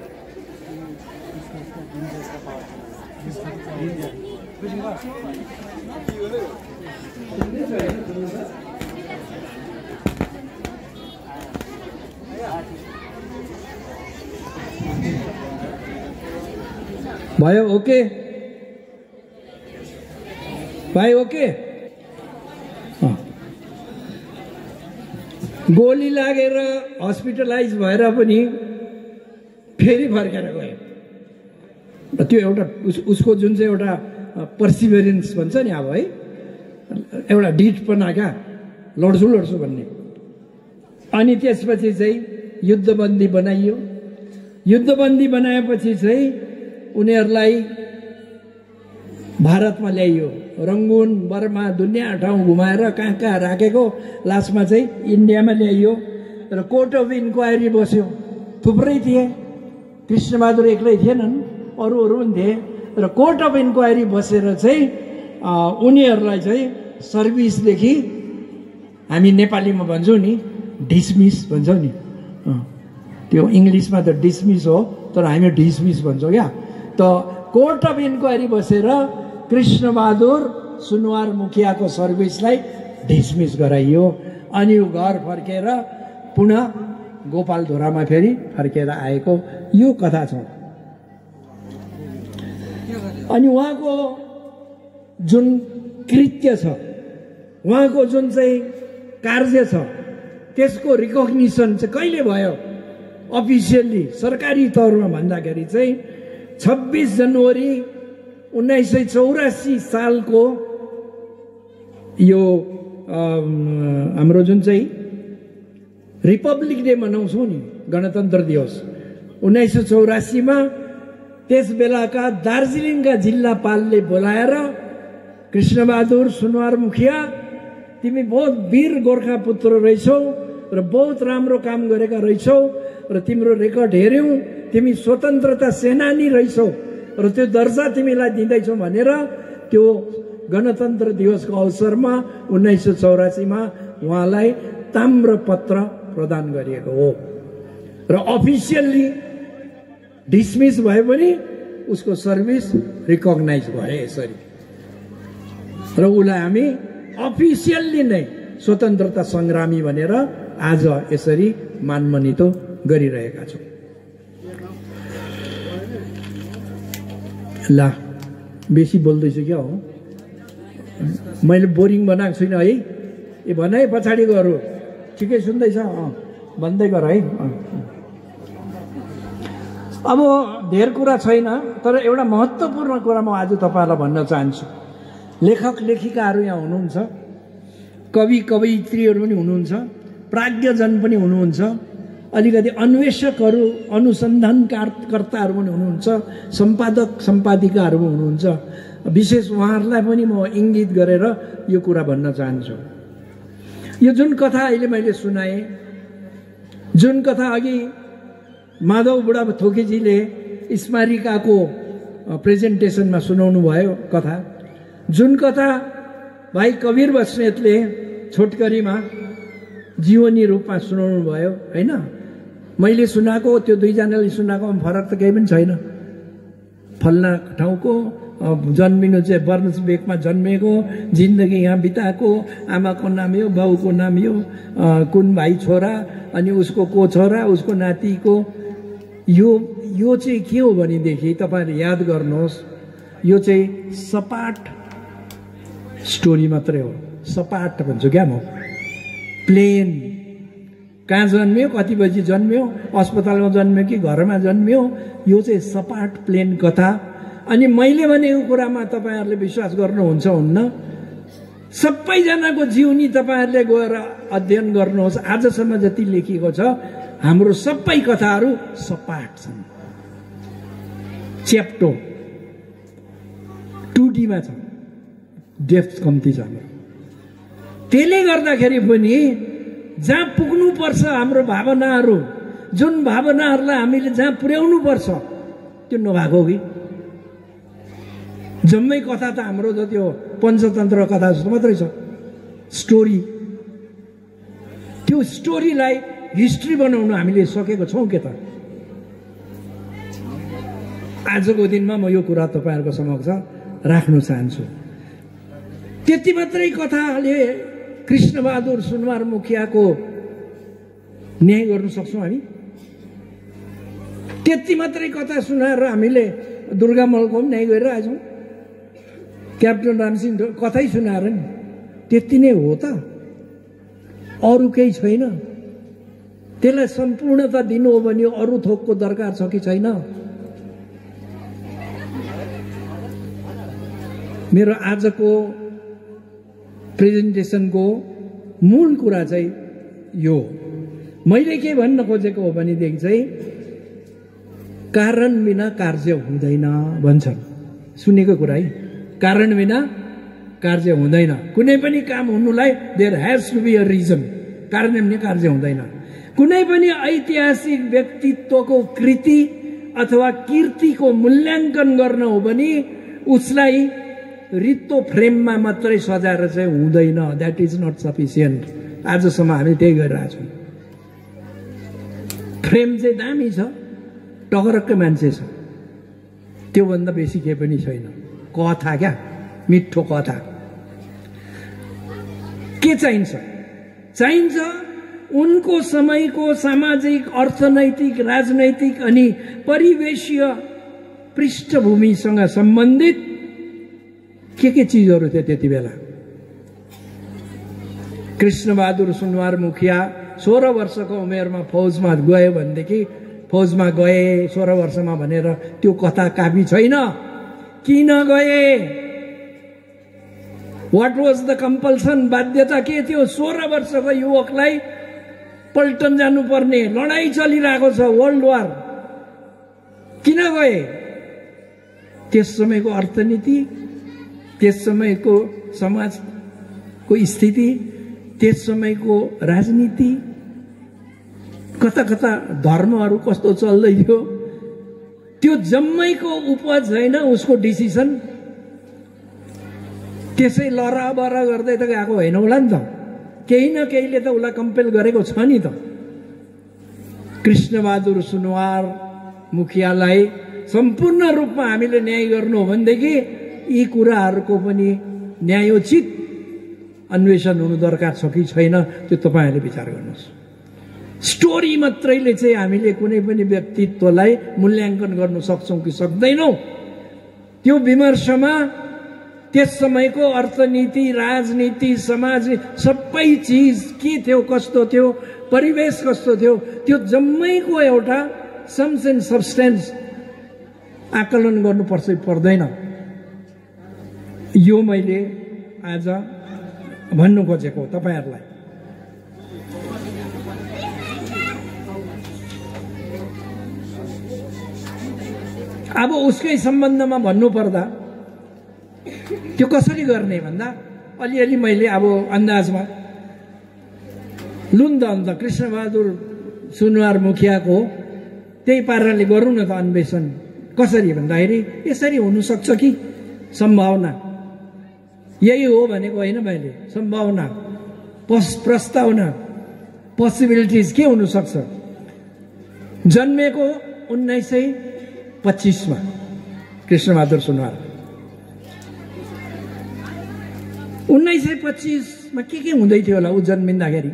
भयो? ओके भाइ, ओके। गोली लागेर हस्पिटलाइज भएर पनि फेरि फर्केर गयो। त्यो एउटा उसको जुन चाहिँ एउटा पर्सिभेरेन्स भन्छ नि अब है, एउटा डिटपना क्या, लड्छु लड्छु भन्ने। अनि त्यसपछि चाहिँ युद्धबन्दी बनाइयो। युद्धबन्दी बनाएपछि चाहिँ उनीहरूलाई भारतमा ल्याइयो। रङ्गुन, बर्मा, दुनियाँ ठाउँ घुमाएर कहाँ कहाँ राखेको, लास्टमा चाहिँ इन्डियामा ल्याइयो र कोर्ट अफ इन्क्वायरी बस्यो। थुप्रै थिए, कृष्णबहादुर एक्लै थिएनन्, अरू अरू पनि थिए। र कोर्ट अफ इन्क्वायरी बसेर चाहिँ उनीहरूलाई चाहिँ सर्भिसदेखि, हामी नेपालीमा भन्छौँ नि डिसमिस भन्छौँ नि, त्यो इङ्ग्लिसमा त डिसमिस हो, तर हामी डिसमिस भन्छौँ क्या। त कोर्ट अफ इन्क्वायरी बसेर कृष्णबहादुर सुनवार मुखियाको सर्भिसलाई डिसमिस गराइयो। अनि ऊ घर फर्केर पुनः गोपालधुरामा फेरि फर्केर आएको यो कथा छ। अनि उहाँको जुन कृत्य छ, उहाँको जुन चाहिँ कार्य छ, त्यसको रिकग्निसन चाहिँ कहिले भयो अफिसियल्ली सरकारी तौरमा भन्दाखेरि चाहिँ छब्बिस जनवरी उन्नाइस सय चौरासी सालको यो हाम्रो जुन चाहिँ रिपब्लिक डे मनाउँछौँ नि, गणतन्त्र दिवस, उन्नाइस सय चौरासीमा त्यस बेलाका दार्जिलिङका जिल्लापालले बोलाएर कृष्णबहादुर सुनवार मुखिया, तिमी बहुत वीर गोर्खा पुत्र रहेछौ र बहुत राम्रो काम गरेका रहेछौ र तिम्रो रेकर्ड हेऱ्यौँ, तिमी स्वतन्त्रता सेनानी रहेछौ र त्यो दर्जा तिमीलाई दिँदैछौ भनेर त्यो गणतन्त्र दिवसको अवसरमा उन्नाइस सय चौरासीमा उहाँलाई ताम्रपत्र प्रदान गरिएको हो। र अफिसियल्ली डिसमिस भए पनि उसको सर्भिस रिकग्नाइज भए यसरी, र उसलाई हामी अफिसियल्ली नै स्वतन्त्रता सङ्ग्रामी भनेर आज यसरी मानमनितो गरिरहेका छौँ। ला बेसी बोल्दैछु क्या हो, मैले बोरिङ बनाएको छुइनँ है? ए भन है, पछाडि गरौँ, ठिकै सुन्दैछ? अँ भन्दै गर है। अब धेर कुरा छैन, तर एउटा महत्त्वपूर्ण कुरा म आज तपाईँहरूलाई भन्न चाहन्छु। लेखक लेखिकाहरू यहाँ हुनुहुन्छ, कवि कवयित्रीहरू पनि हुनुहुन्छ, प्राज्ञजन पनि हुनुहुन्छ, अलिकति अन्वेषकहरू अनुसन्धानकर्ताहरू पनि हुनुहुन्छ, सम्पादक सम्पादिकाहरू पनि हुनुहुन्छ। विशेष उहाँहरूलाई पनि म इङ्गित गरेर यो कुरा भन्न चाहन्छु। यो जुन कथा अहिले मैले सुनाएँ, जुन कथा अघि माधव बुढा थोकेजीले स्मारिकाको प्रेजेन्टेसनमा सुनाउनु भयो कथा, जुन कथा भाइ कवीर बस्नेतले छोटकरीमा जीवनी रूपमा सुनाउनु भयो होइन, मैले सुनाएको त्यो दुईजनाले सुनाएको फरक त केही पनि छैन। फल्ना ठाउँको जन्मिनु चाहिँ बर्न्सबेकमा जन्मेको, जिन्दगी यहाँ बिताएको, आमाको नाम यो, बाउको नाम यो, कुन भाइ छोरा, अनि उसको को छोरा, उसको नातिको, यो यो चाहिँ के हो भनेदेखि तपाईँहरूले याद गर्नुहोस्, यो चाहिँ सपाट स्टोरी मात्रै हो। सपाट भन्छु क्या म, प्लेन। कहाँ जन्मियो, कति बजी जन्मियो, अस्पतालमा जन्मियो कि घरमा जन्मियो, यो चाहिँ सपाट प्लेन कथा। अनि मैले भनेको कुरामा तपाईँहरूले विश्वास गर्नुहुन्छ हुन्न? सबैजनाको जीवनी तपाईँहरूले गएर अध्ययन गर्नुहोस्। आजसम्म जति लेखिएको छ हाम्रो सबै कथाहरू सपाट छन्, च्याप्टो टु डीमा छ, डेप्थ कम्ती छ हाम्रो। त्यसले गर्दाखेरि पनि जहाँ पुग्नुपर्छ हाम्रो भावनाहरू, जुन भावनाहरूलाई हामीले जहाँ पुर्याउनु पर्छ त्यो नभएको कि जम्मै कथा त हाम्रो त त्यो पञ्चतन्त्र कथा जस्तो मात्रै छ, स्टोरी। त्यो स्टोरीलाई हिस्ट्री बनाउनु हामीले सकेको छौँ के त? आजको दिनमा म यो कुरा तपाईँहरूको समक्ष राख्न चाहन्छु। त्यति मात्रै कथाले कृष्णबहादुर सुनवार मुखियाको न्याय गर्न सक्छौँ हामी? त्यति मात्रै कथा सुनाएर हामीले दुर्गा मल्लको पनि न्याय गरिरहेका छौँ? क्याप्टन रामसिंह कथै सुनाएर नि त्यति नै हो त? अरू केही छैन? त्यसलाई सम्पूर्णता दिनु हो भने अरू थोकको दरकार छ कि छैन? मेरो आजको प्रेजेन्टेसनको मूल कुरा चाहिँ यो, मैले के भन्न खोजेको हो भनेदेखि चाहिँ कारण बिना कार्य हुँदैन भन्छन्। सुनेको कुरा है, कारण बिना कार्य हुँदैन। कुनै पनि काम हुनुलाई there has to be a reason, कारण बिना कार्य हुँदैन। कुनै पनि ऐतिहासिक व्यक्तित्वको कृति अथवा कीर्तिको मूल्याङ्कन गर्न हो भने उसलाई रित्तो फ्रेममा मात्रै सजाएर चाहिँ हुँदैन। That is not sufficient. आजसम्म हामी त्यही गरिरहेको छौँ। फ्रेम चाहिँ दामी छ, टकरक्क मान्छे छ, त्योभन्दा बेसी केही पनि छैन। कथा क्या, मिठो कथा। के चाहिन्छ? चाहिन्छ उनको समयको सामाजिक, अर्थनैतिक, राजनैतिक अनि परिवेशीय पृष्ठभूमिसँग सम्बन्धित के के चिजहरू थियो त्यति बेला। कृष्णबहादुर सुनवार मुखिया सोह्र वर्षको उमेरमा फौजमा गयो भनेदेखि, फौजमा गए सोह्र वर्षमा भनेर त्यो कथा काफी छैन। किन गए? What was the compulsion? बाध्यता के थियो? सोह्र वर्षको युवकलाई पल्टन जानुपर्ने, लडाईँ चलिरहेको छ, वर्ल्ड वार। किन गए? त्यस समयको अर्थनीति, त्यस समयको समाजको स्थिति, त्यस समयको राजनीति, कता कता धर्महरू कस्तो चल्दै थियो, त्यो जम्मैको उपज होइन उसको डिसिसन। त्यसै लरा बरा गर्दै त गएको होइन होला नि त। केही न केहीले त उसलाई कम्पेल गरेको छ नि त। कृष्णबहादुर सुनवार मुखियालाई सम्पूर्ण रूपमा हामीले न्याय गर्नु हो भनेदेखि यी कुराहरूको पनि न्यायोचित अन्वेषण हुनु दरकार छ कि छैन, त्यो तपाईँहरूले विचार गर्नुहोस्। स्टोरी मात्रैले चाहिँ हामीले कुनै पनि व्यक्तित्वलाई मूल्याङ्कन गर्न सक्छौँ कि सक्दैनौँ, त्यो विमर्शमा त्यस समयको अर्थनीति, राजनीति, समाज, सबै चिज के थियो, कस्तो थियो, परिवेश कस्तो थियो, त्यो जम्मैको एउटा सम्स एन्ड सब्सटेन्स आकलन गर्नुपर्छ पर्दैन। यो मैले आज भन्नु खोजेको तपाईँहरूलाई। अब उसकै सम्बन्धमा भन्नुपर्दा त्यो कसरी गर्ने भन्दा अलिअलि मैले अब अन्दाजमा लुन त अन्त कृष्णबहादुर सुनवार मुखियाको त्यही पाराले गरौँ न त अन्वेषण। कसरी भन्दाखेरि यसरी हुनसक्छ कि सम्भावना, यही हो भनेको होइन मैले, सम्भावना, पस प्रस्तावना, पोसिबिलिटिज के हुनसक्छ। जन्मेको उन्नाइस सय पच्चिसमा कृष्णबहादुर सुनवार। उन्नाइस सय पच्चिसमा के के हुँदै थियो होला ऊ जन्मिँदाखेरि?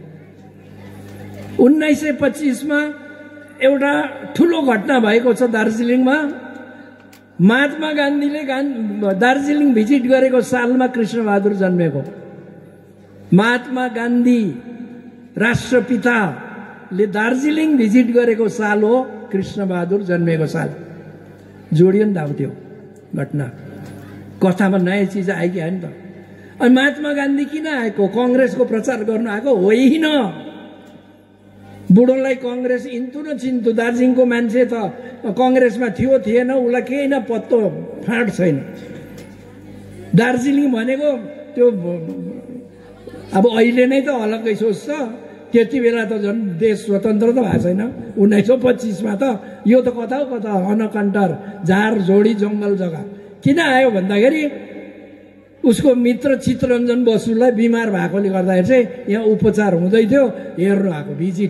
उन्नाइस सय पच्चिसमा एउटा ठुलो घटना भएको छ दार्जिलिङमा। महात्मा गान्धीले दार्जिलिङ भिजिट गरेको सालमा कृष्णबहादुर जन्मेको। महात्मा गान्धी राष्ट्रपिताले दार्जिलिङ भिजिट गरेको साल हो कृष्णबहादुर जन्मेको साल। जोडियो नि त अब त्यो घटना। कथामा नयाँ चिज आयो कि होइन त? अनि महात्मा गान्धी किन आएको? कङ्ग्रेसको प्रचार गर्नु आएको होइन। बुढोलाई कङ्ग्रेस इन्तु न चिन्तु, दार्जिलिङको मान्छे त कङ्ग्रेसमा थियो थिएन, उसलाई केही न पत्तो फाँट छैन। दार्जिलिङ भनेको त्यो अब अहिले नै त अलग्गै सोच्छ, त्यति बेला त झन् देश स्वतन्त्र त भएको छैन। उन्नाइस सौ पच्चिसमा त यो त कता हो कता अनकन्टर झार झोडी जङ्गल जग्गा। किन आयो भन्दाखेरि उसको मित्र चित्तरञ्जन बसुलाई बिमार भएकोले गर्दाखेरि चाहिँ यहाँ उपचार हुँदै थियो, हेर्नु आएको भिजिट।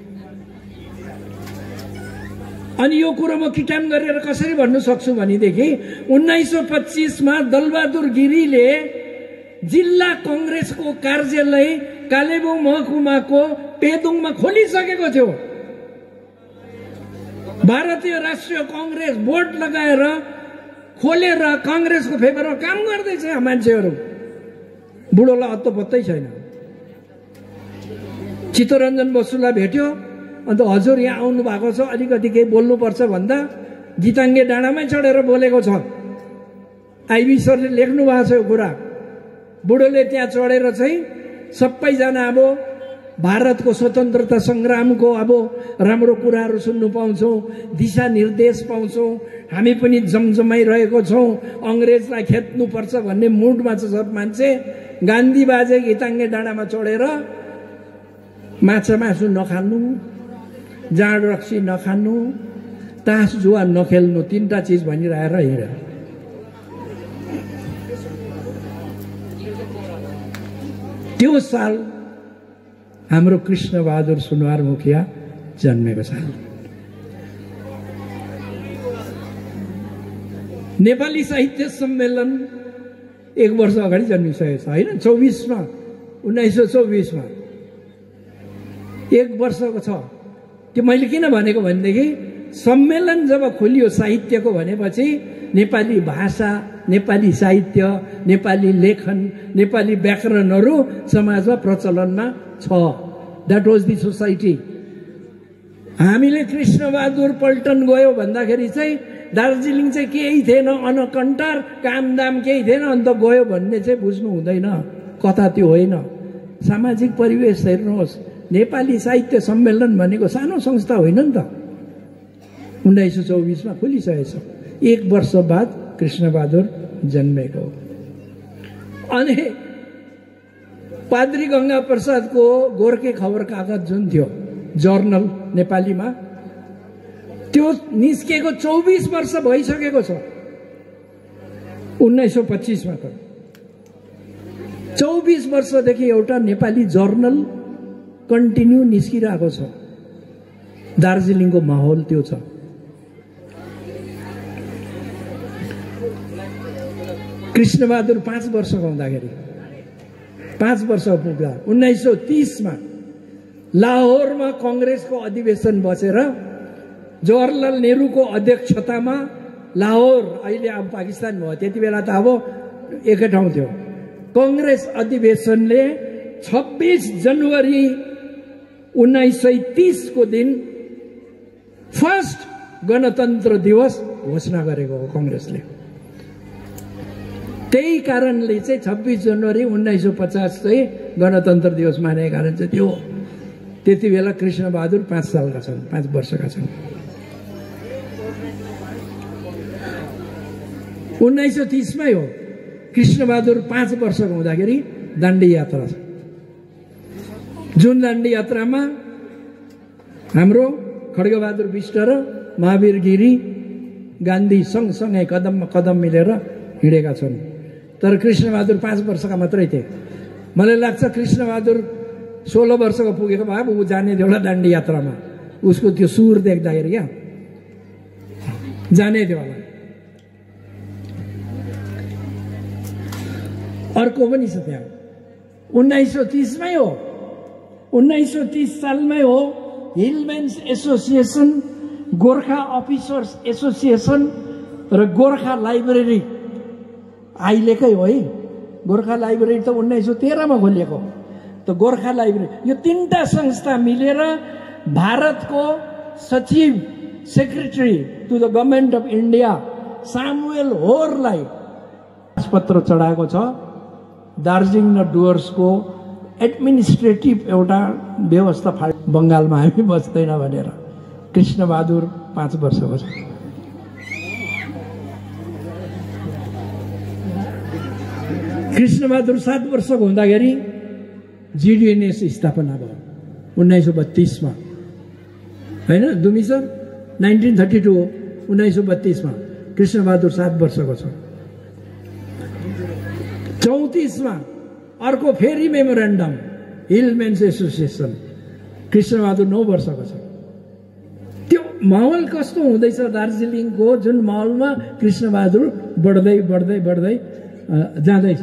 अनि यो कुरो म किटान गरेर कसरी भन्नु सक्छु भनेदेखि उन्नाइस सौ पच्चिसमा दलबहादुर गिरीले जिल्ला कङ्ग्रेसको कार्यालय कालेबुङ महकुमाको पेदुङमा खोलिसकेको थियो। भारतीय राष्ट्रिय कङ्ग्रेस बोर्ड लगाएर खोलेर काङ्ग्रेसको फेभरमा काम गर्दैछ मान्छेहरू। बुढोलाई अत्तो पत्तै छैन। चित्तरञ्जन बसुलाई भेट्यो। अन्त हजुर यहाँ आउनु भएको छ, अलिकति केही बोल्नुपर्छ भन्दा गीताङ्गे डाँडामै चढेर बोलेको छ। आइबी सरले लेख्नु भएको छ यो कुरा। बुढोले त्यहाँ चढेर चाहिँ सबैजना अब भारतको स्वतन्त्रता सङ्ग्रामको अब राम्रो कुराहरू सुन्नु पाउँछौँ, दिशा निर्देश पाउँछौँ, हामी पनि जमजमाइरहेको छौँ, अङ्ग्रेजलाई खेद्नुपर्छ भन्ने मुडमा छ सब मान्छे। गान्धी बाजे गीताङ्गे डाँडामा चढेर माछा मासु नखानु, जाँड रक्सी नखानु, तास जुवा नखेल्नु, तीनटा चिज भनिरहेर हिँड। त्यो साल हाम्रो कृष्णबहादुर सुनवार मुखिया जन्मेको साल। नेपाली साहित्य सम्मेलन एक वर्ष अगाडि जन्मिसकेको छ होइन, चौबिसमा उन्नाइस सौ चौबिसमा एक वर्षको छ। त्यो मैले किन भनेको भनेदेखि सम्मेलन जब खोलियो साहित्यको भनेपछि नेपाली भाषा, नेपाली साहित्य, नेपाली लेखन, नेपाली व्याकरणहरू समाजमा प्रचलनमा छ। That was the society. हामीले कृष्णबहादुर पल्टन गयो भन्दाखेरि चाहिँ दार्जिलिङ चाहिँ केही थिएन, अनकन्टार कामदाम केही थिएन, अन्त गयो भन्ने चाहिँ बुझ्नु हुँदैन। कथा त्यो होइन। सामाजिक परिवेश हेर्नुहोस्, नेपाली साहित्य सम्मेलन भनेको सानो संस्था होइन नि त। उन्नाइस सौ चौबिसमा खुलिसकेको छ। एक वर्ष बाद कृष्णबहादुर जन्मेको। अनि पाद्री गंगा प्रसादको गोर्खे खबर कागज जुन थियो, जर्नल नेपालीमा, त्यो निस्केको चौबिस वर्ष भइसकेको छ। उन्नाइस सौ पच्चिसमा त चौबिस वर्षदेखि एउटा नेपाली जर्नल कन्टिन्यू निस्किरहेको छ। दार्जिलिङको माहौल त्यो छ। कृष्णबहादुर पाँच वर्षको हुँदाखेरि, पाँच वर्ष पुग्दा उन्नाइस सौ तीसमा लाहोरमा कङ्ग्रेसको अधिवेशन बसेर जवाहरलाल नेहरूको अध्यक्षतामा लाहोर, अहिले अब पाकिस्तान भयो, त्यति बेला त अब एकै ठाउँ थियो। कङ्ग्रेस अधिवेशनले छब्बिस जनवरी उन्नाइस सय तीसको दिन फर्स्ट गणतन्त्र दिवस घोषणा गरेको हो कङ्ग्रेसले। त्यही कारणले चाहिँ छब्बिस जनवरी उन्नाइस सौ पचास चाहिँ गणतन्त्र दिवस मानेको कारण चाहिँ त्यो। त्यति बेला कृष्णबहादुर पाँच सालका छन्, पाँच वर्षका छन्। उन्नाइस सौ तीसमै हो कृष्णबहादुर पाँच वर्षको हुँदाखेरि दाण्डी यात्रा छ। जुन दाण्डी यात्रामा हाम्रो खड्गबहादुर बिष्ट र महावीर गिरी गान्धी सँगसँगै कदममा कदम मिलेर हिँडेका छन्। तर कृष्णबहादुर पाँच वर्षका मात्रै थिए। मलाई लाग्छ कृष्णबहादुर सोह्र वर्षको पुगेको भए ऊ जाने थियो होला दाण्डी यात्रामा। उसको त्यो सुर देख्दाखेरि क्या जाने थियो होला। अर्को पनि छ त्यहाँ, उन्नाइस सौ तीसमै हो, उन्नाइस सौ तीस सालमै हो hillmen's association, Gorkha officers association र गोर्खा लाइब्रेरी अहिलेकै हो है। गोर्खा लाइब्रेरी त उन्नाइस सौ तेह्रमा खोलिएको। त गोर्खा लाइब्रेरी, यो तीनटा संस्था मिलेर भारतको सचिव, secretary to the government of India Samuel होरलाई पत्र चढाएको छ दार्जिलिङ र डुवर्सको एडमिनिस्ट्रेटिभ एउटा व्यवस्था फा बङ्गालमा हामी बस्दैन भनेर। कृष्णबहादुर पाँच वर्षको छ। कृष्णबहादुर सात वर्षको हुँदाखेरि जिडिएनएस स्थापना भयो उन्नाइस सौ बत्तीसमा होइन Dumi sir, nineteen thirty two हो उन्नाइस सौ बत्तीसमा। कृष्णबहादुर सात वर्षको छ। चौतिसमा अर्को फेरि मेमोरेन्डम, हिलमेन्स एसोसिएसन, कृष्णबहादुर नौ वर्षको छ। त्यो माहौल कस्तो हुँदैछ दार्जिलिङको, जुन माहौलमा कृष्णबहादुर बढ्दै बढ्दै बढ्दै जाँदैछ।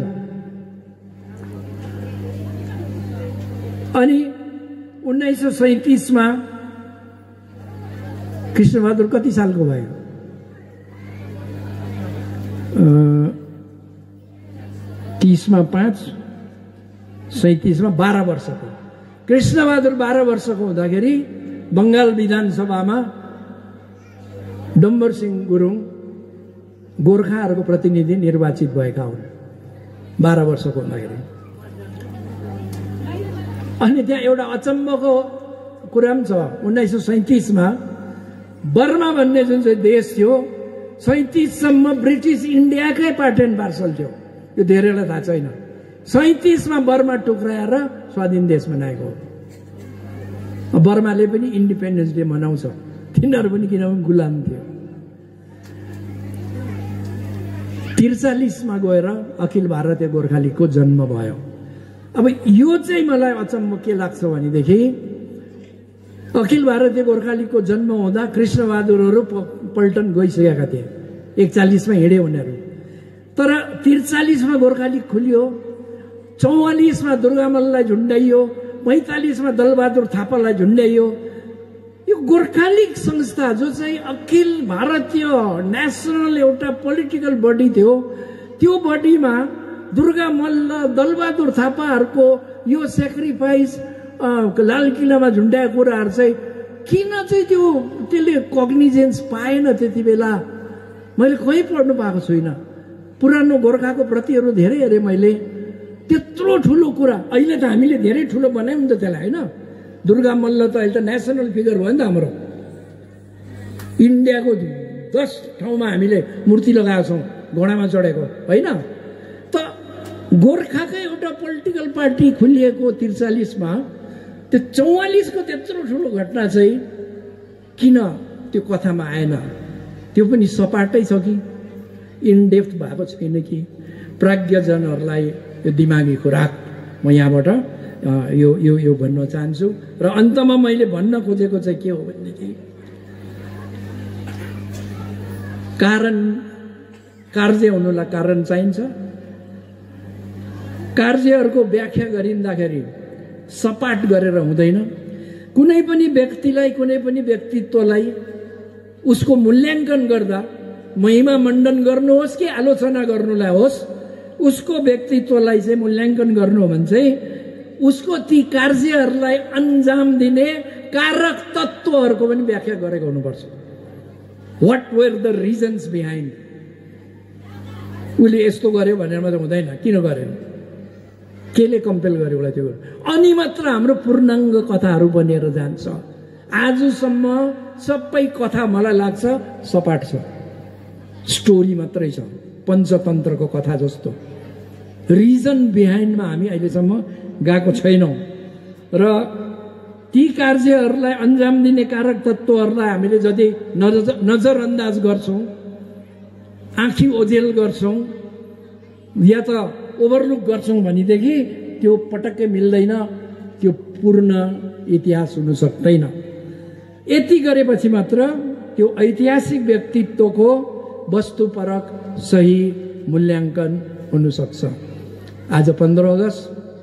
अनि उन्नाइस सौ सैतिसमा कृष्णबहादुर कति सालको भयो? तीसमा पाँच, सैतिसमा बाह्र वर्षको। कृष्णबहादुर बाह्र वर्षको हुँदाखेरि बङ्गाल विधानसभामा डम्बर सिंह गुरुङ गोर्खाहरूको प्रतिनिधि निर्वाचित भएका हुन् बाह्र वर्षको हुँदाखेरि। अनि त्यहाँ एउटा अचम्मको कुरा पनि छ। उन्नाइस सौ सैतिसमा बर्मा भन्ने जुन चाहिँ देश थियो, सैतिससम्म ब्रिटिस इन्डियाकै पार्ट एन्ड पार्सल थियो। यो धेरैलाई थाहा छैन। सैतिसमा बर्मा टुक्राएर स्वाधीन देश बनाएको हो। बर्माले पनि इन्डिपेन्डेन्स डे मनाउँछ, तिनीहरू पनि किनभने गुलाम थियो। त्रिचालिसमा गएर अखिल भारतीय गोर्खा लीगको जन्म भयो। अब यो चाहिँ मलाई अचम्म के लाग्छ भनेदेखि अखिल भारतीय गोर्खा लीगको जन्म हुँदा कृष्णबहादुरहरू पल्टन गइसकेका थिए, एकचालिसमा हिँडे उनीहरू। तर त्रिचालिसमा गोर्खा लीग खुल्यो, चौवालिसमा दुर्गामल्ललाई झुन्डाइयो, पैँतालिसमा दलबहादुर थापालाई झुन्डाइयो। यो गोर्खा लीग संस्था जो चाहिँ अखिल भारतीय नेसनल एउटा पोलिटिकल बडी थियो, त्यो बडीमा दुर्गा मल्ल दलबहादुर थापाहरूको यो सेक्रिफाइस लाल किल्लामा झुन्डाएको कुराहरू चाहिँ किन चाहिँ त्यो त्यसले कग्निजेन्स पाएन त्यति बेला? मैले कहीँ पढ्नु पाएको छुइनँ। पुरानो गोर्खाको प्रतिहरू धेरै हेरेँ मैले। त्यत्रो ठुलो कुरा अहिले त हामीले धेरै ठुलो बनायौँ नि त त्यसलाई, होइन? दुर्गा मल्ल त अहिले त नेसनल फिगर भयो नि त हाम्रो। इन्डियाको दस ठाउँमा हामीले मूर्ति लगाएको छौँ घोडामा चढेको, होइन? त गोर्खाकै एउटा पोलिटिकल पार्टी खुलिएको त्रिचालिसमा त्यो चौवालिसको त्यत्रो ठुलो घटना चाहिँ किन त्यो कथामा आएन? त्यो पनि सपाटै छ कि इनडेप्थ भएको छैन कि? प्राज्ञजनहरूलाई यो दिमागी खुराक म यहाँबाट यो यो यो भन्न चाहन्छु। र अन्तमा मैले भन्न खोजेको चाहिँ के हो भनेदेखि कारण कार्य हुनुलाई कारण चाहिन्छ। कार्यहरूको व्याख्या गरिँदाखेरि सपाट गरेर हुँदैन। कुनै पनि व्यक्तिलाई कुनै पनि व्यक्तित्वलाई उसको मूल्याङ्कन गर्दा महिमा मण्डन गर्नुहोस् कि आलोचना गर्नुलाई होस्, उसको व्यक्तित्वलाई चाहिँ मूल्याङ्कन गर्नु हो भने चाहिँ उसको ती कार्यहरूलाई अन्जाम दिने कारक तत्त्वहरूको पनि व्याख्या गरेको हुनुपर्छ। What were the reasons behind. उसले यस्तो गर्यो भनेर मात्रै हुँदैन, किन गरेन, केले कम्पेल गर्यो उसलाई त्यो, अनि मात्र हाम्रो पूर्णाङ्ग कथाहरू बनेर जान्छ। आजसम्म सबै कथा मलाई लाग्छ सपाट छ, स्टोरी मात्रै छ, पञ्चतन्त्रको कथा जस्तो। रिजन बिहाइन्डमा हामी अहिलेसम्म गएको छैनौँ र ती कार्यहरूलाई अन्जाम दिने कारक तत्त्वहरूलाई हामीले जति नजर नजरअन्दाज गर्छौँ, आँखी ओझेल गर्छौँ या त ओभरलुक गर्छौँ भनेदेखि त्यो पटक्कै मिल्दैन, त्यो पूर्ण इतिहास हुन सक्दैन। यति गरेपछि मात्र त्यो ऐतिहासिक व्यक्तित्वको वस्तुपरक सही मूल्याङ्कन हुनसक्छ। आज पन्ध्र अगस्त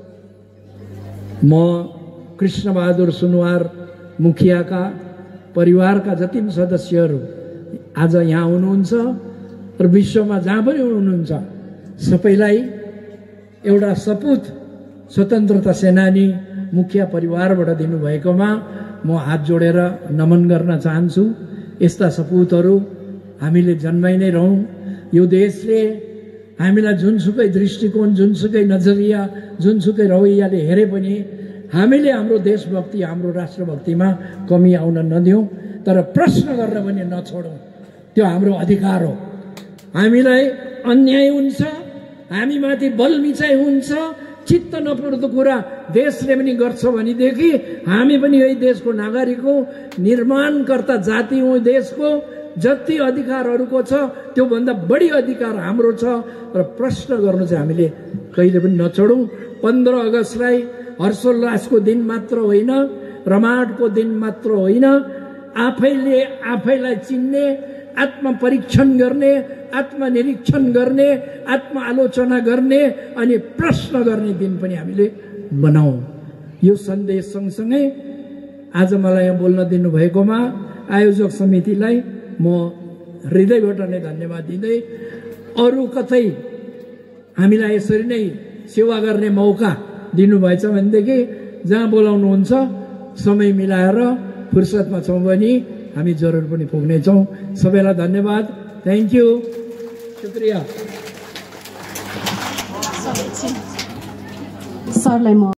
म कृष्णबहादुर सुनवार मुखियाका परिवारका जति पनि सदस्यहरू आज यहाँ हुनुहुन्छ र विश्वमा जहाँ पनि हुनुहुन्छ सबैलाई एउटा सपुत स्वतन्त्रता सेनानी मुखिया परिवारबाट दिनुभएकोमा म हात जोडेर नमन गर्न चाहन्छु। यस्ता सपुतहरू हामीले जन्माइ नै रहौँ। यो देशले हामीलाई जुनसुकै दृष्टिकोण, जुनसुकै नजरिया, जुनसुकै रवैयाले हेरे पनि हामीले हाम्रो देशभक्ति, हाम्रो राष्ट्रभक्तिमा कमी आउन नदिउँ, तर प्रश्न गर्न पनि नछोडौँ। त्यो हाम्रो अधिकार हो। हामीलाई अन्याय हुन्छ, हामीमाथि बलमिचाइ हुन्छ, चित्त नपर्दो कुरा देशले पनि गर्छ भनेदेखि हामी पनि यही देशको नागरिक हौँ, निर्माणकर्ता जाति हौँ। देशको जति अधिकारहरूको छ त्योभन्दा बढी अधिकार हाम्रो छ र प्रश्न गर्नु चाहिँ हामीले कहिले पनि नछोडौँ। पन्ध्र अगस्तलाई हर्षोल्लासको दिन मात्र होइन, रमाडको दिन मात्र होइन, आफैले आफैलाई चिन्ने, आत्मपरीक्षण गर्ने, आत्मनिरीक्षण गर्ने, आत्मआलोचना गर्ने अनि प्रश्न गर्ने दिन पनि हामीले बनाऊँ। यो सन्देश सँगसँगै आज मलाई यहाँ बोल्न दिनुभएकोमा आयोजक समितिलाई म हृदयबाट नै धन्यवाद दिँदै, अरू कतै हामीलाई यसरी नै सेवा गर्ने मौका दिनुभएछ भनेदेखि जहाँ बोलाउनुहुन्छ समय मिलाएर फुर्सदमा छौँ भने हामी जरुर पनि पुग्नेछौँ। सबैलाई धन्यवाद। थ्याङ्क यू, शुक्रिया। सरलाई म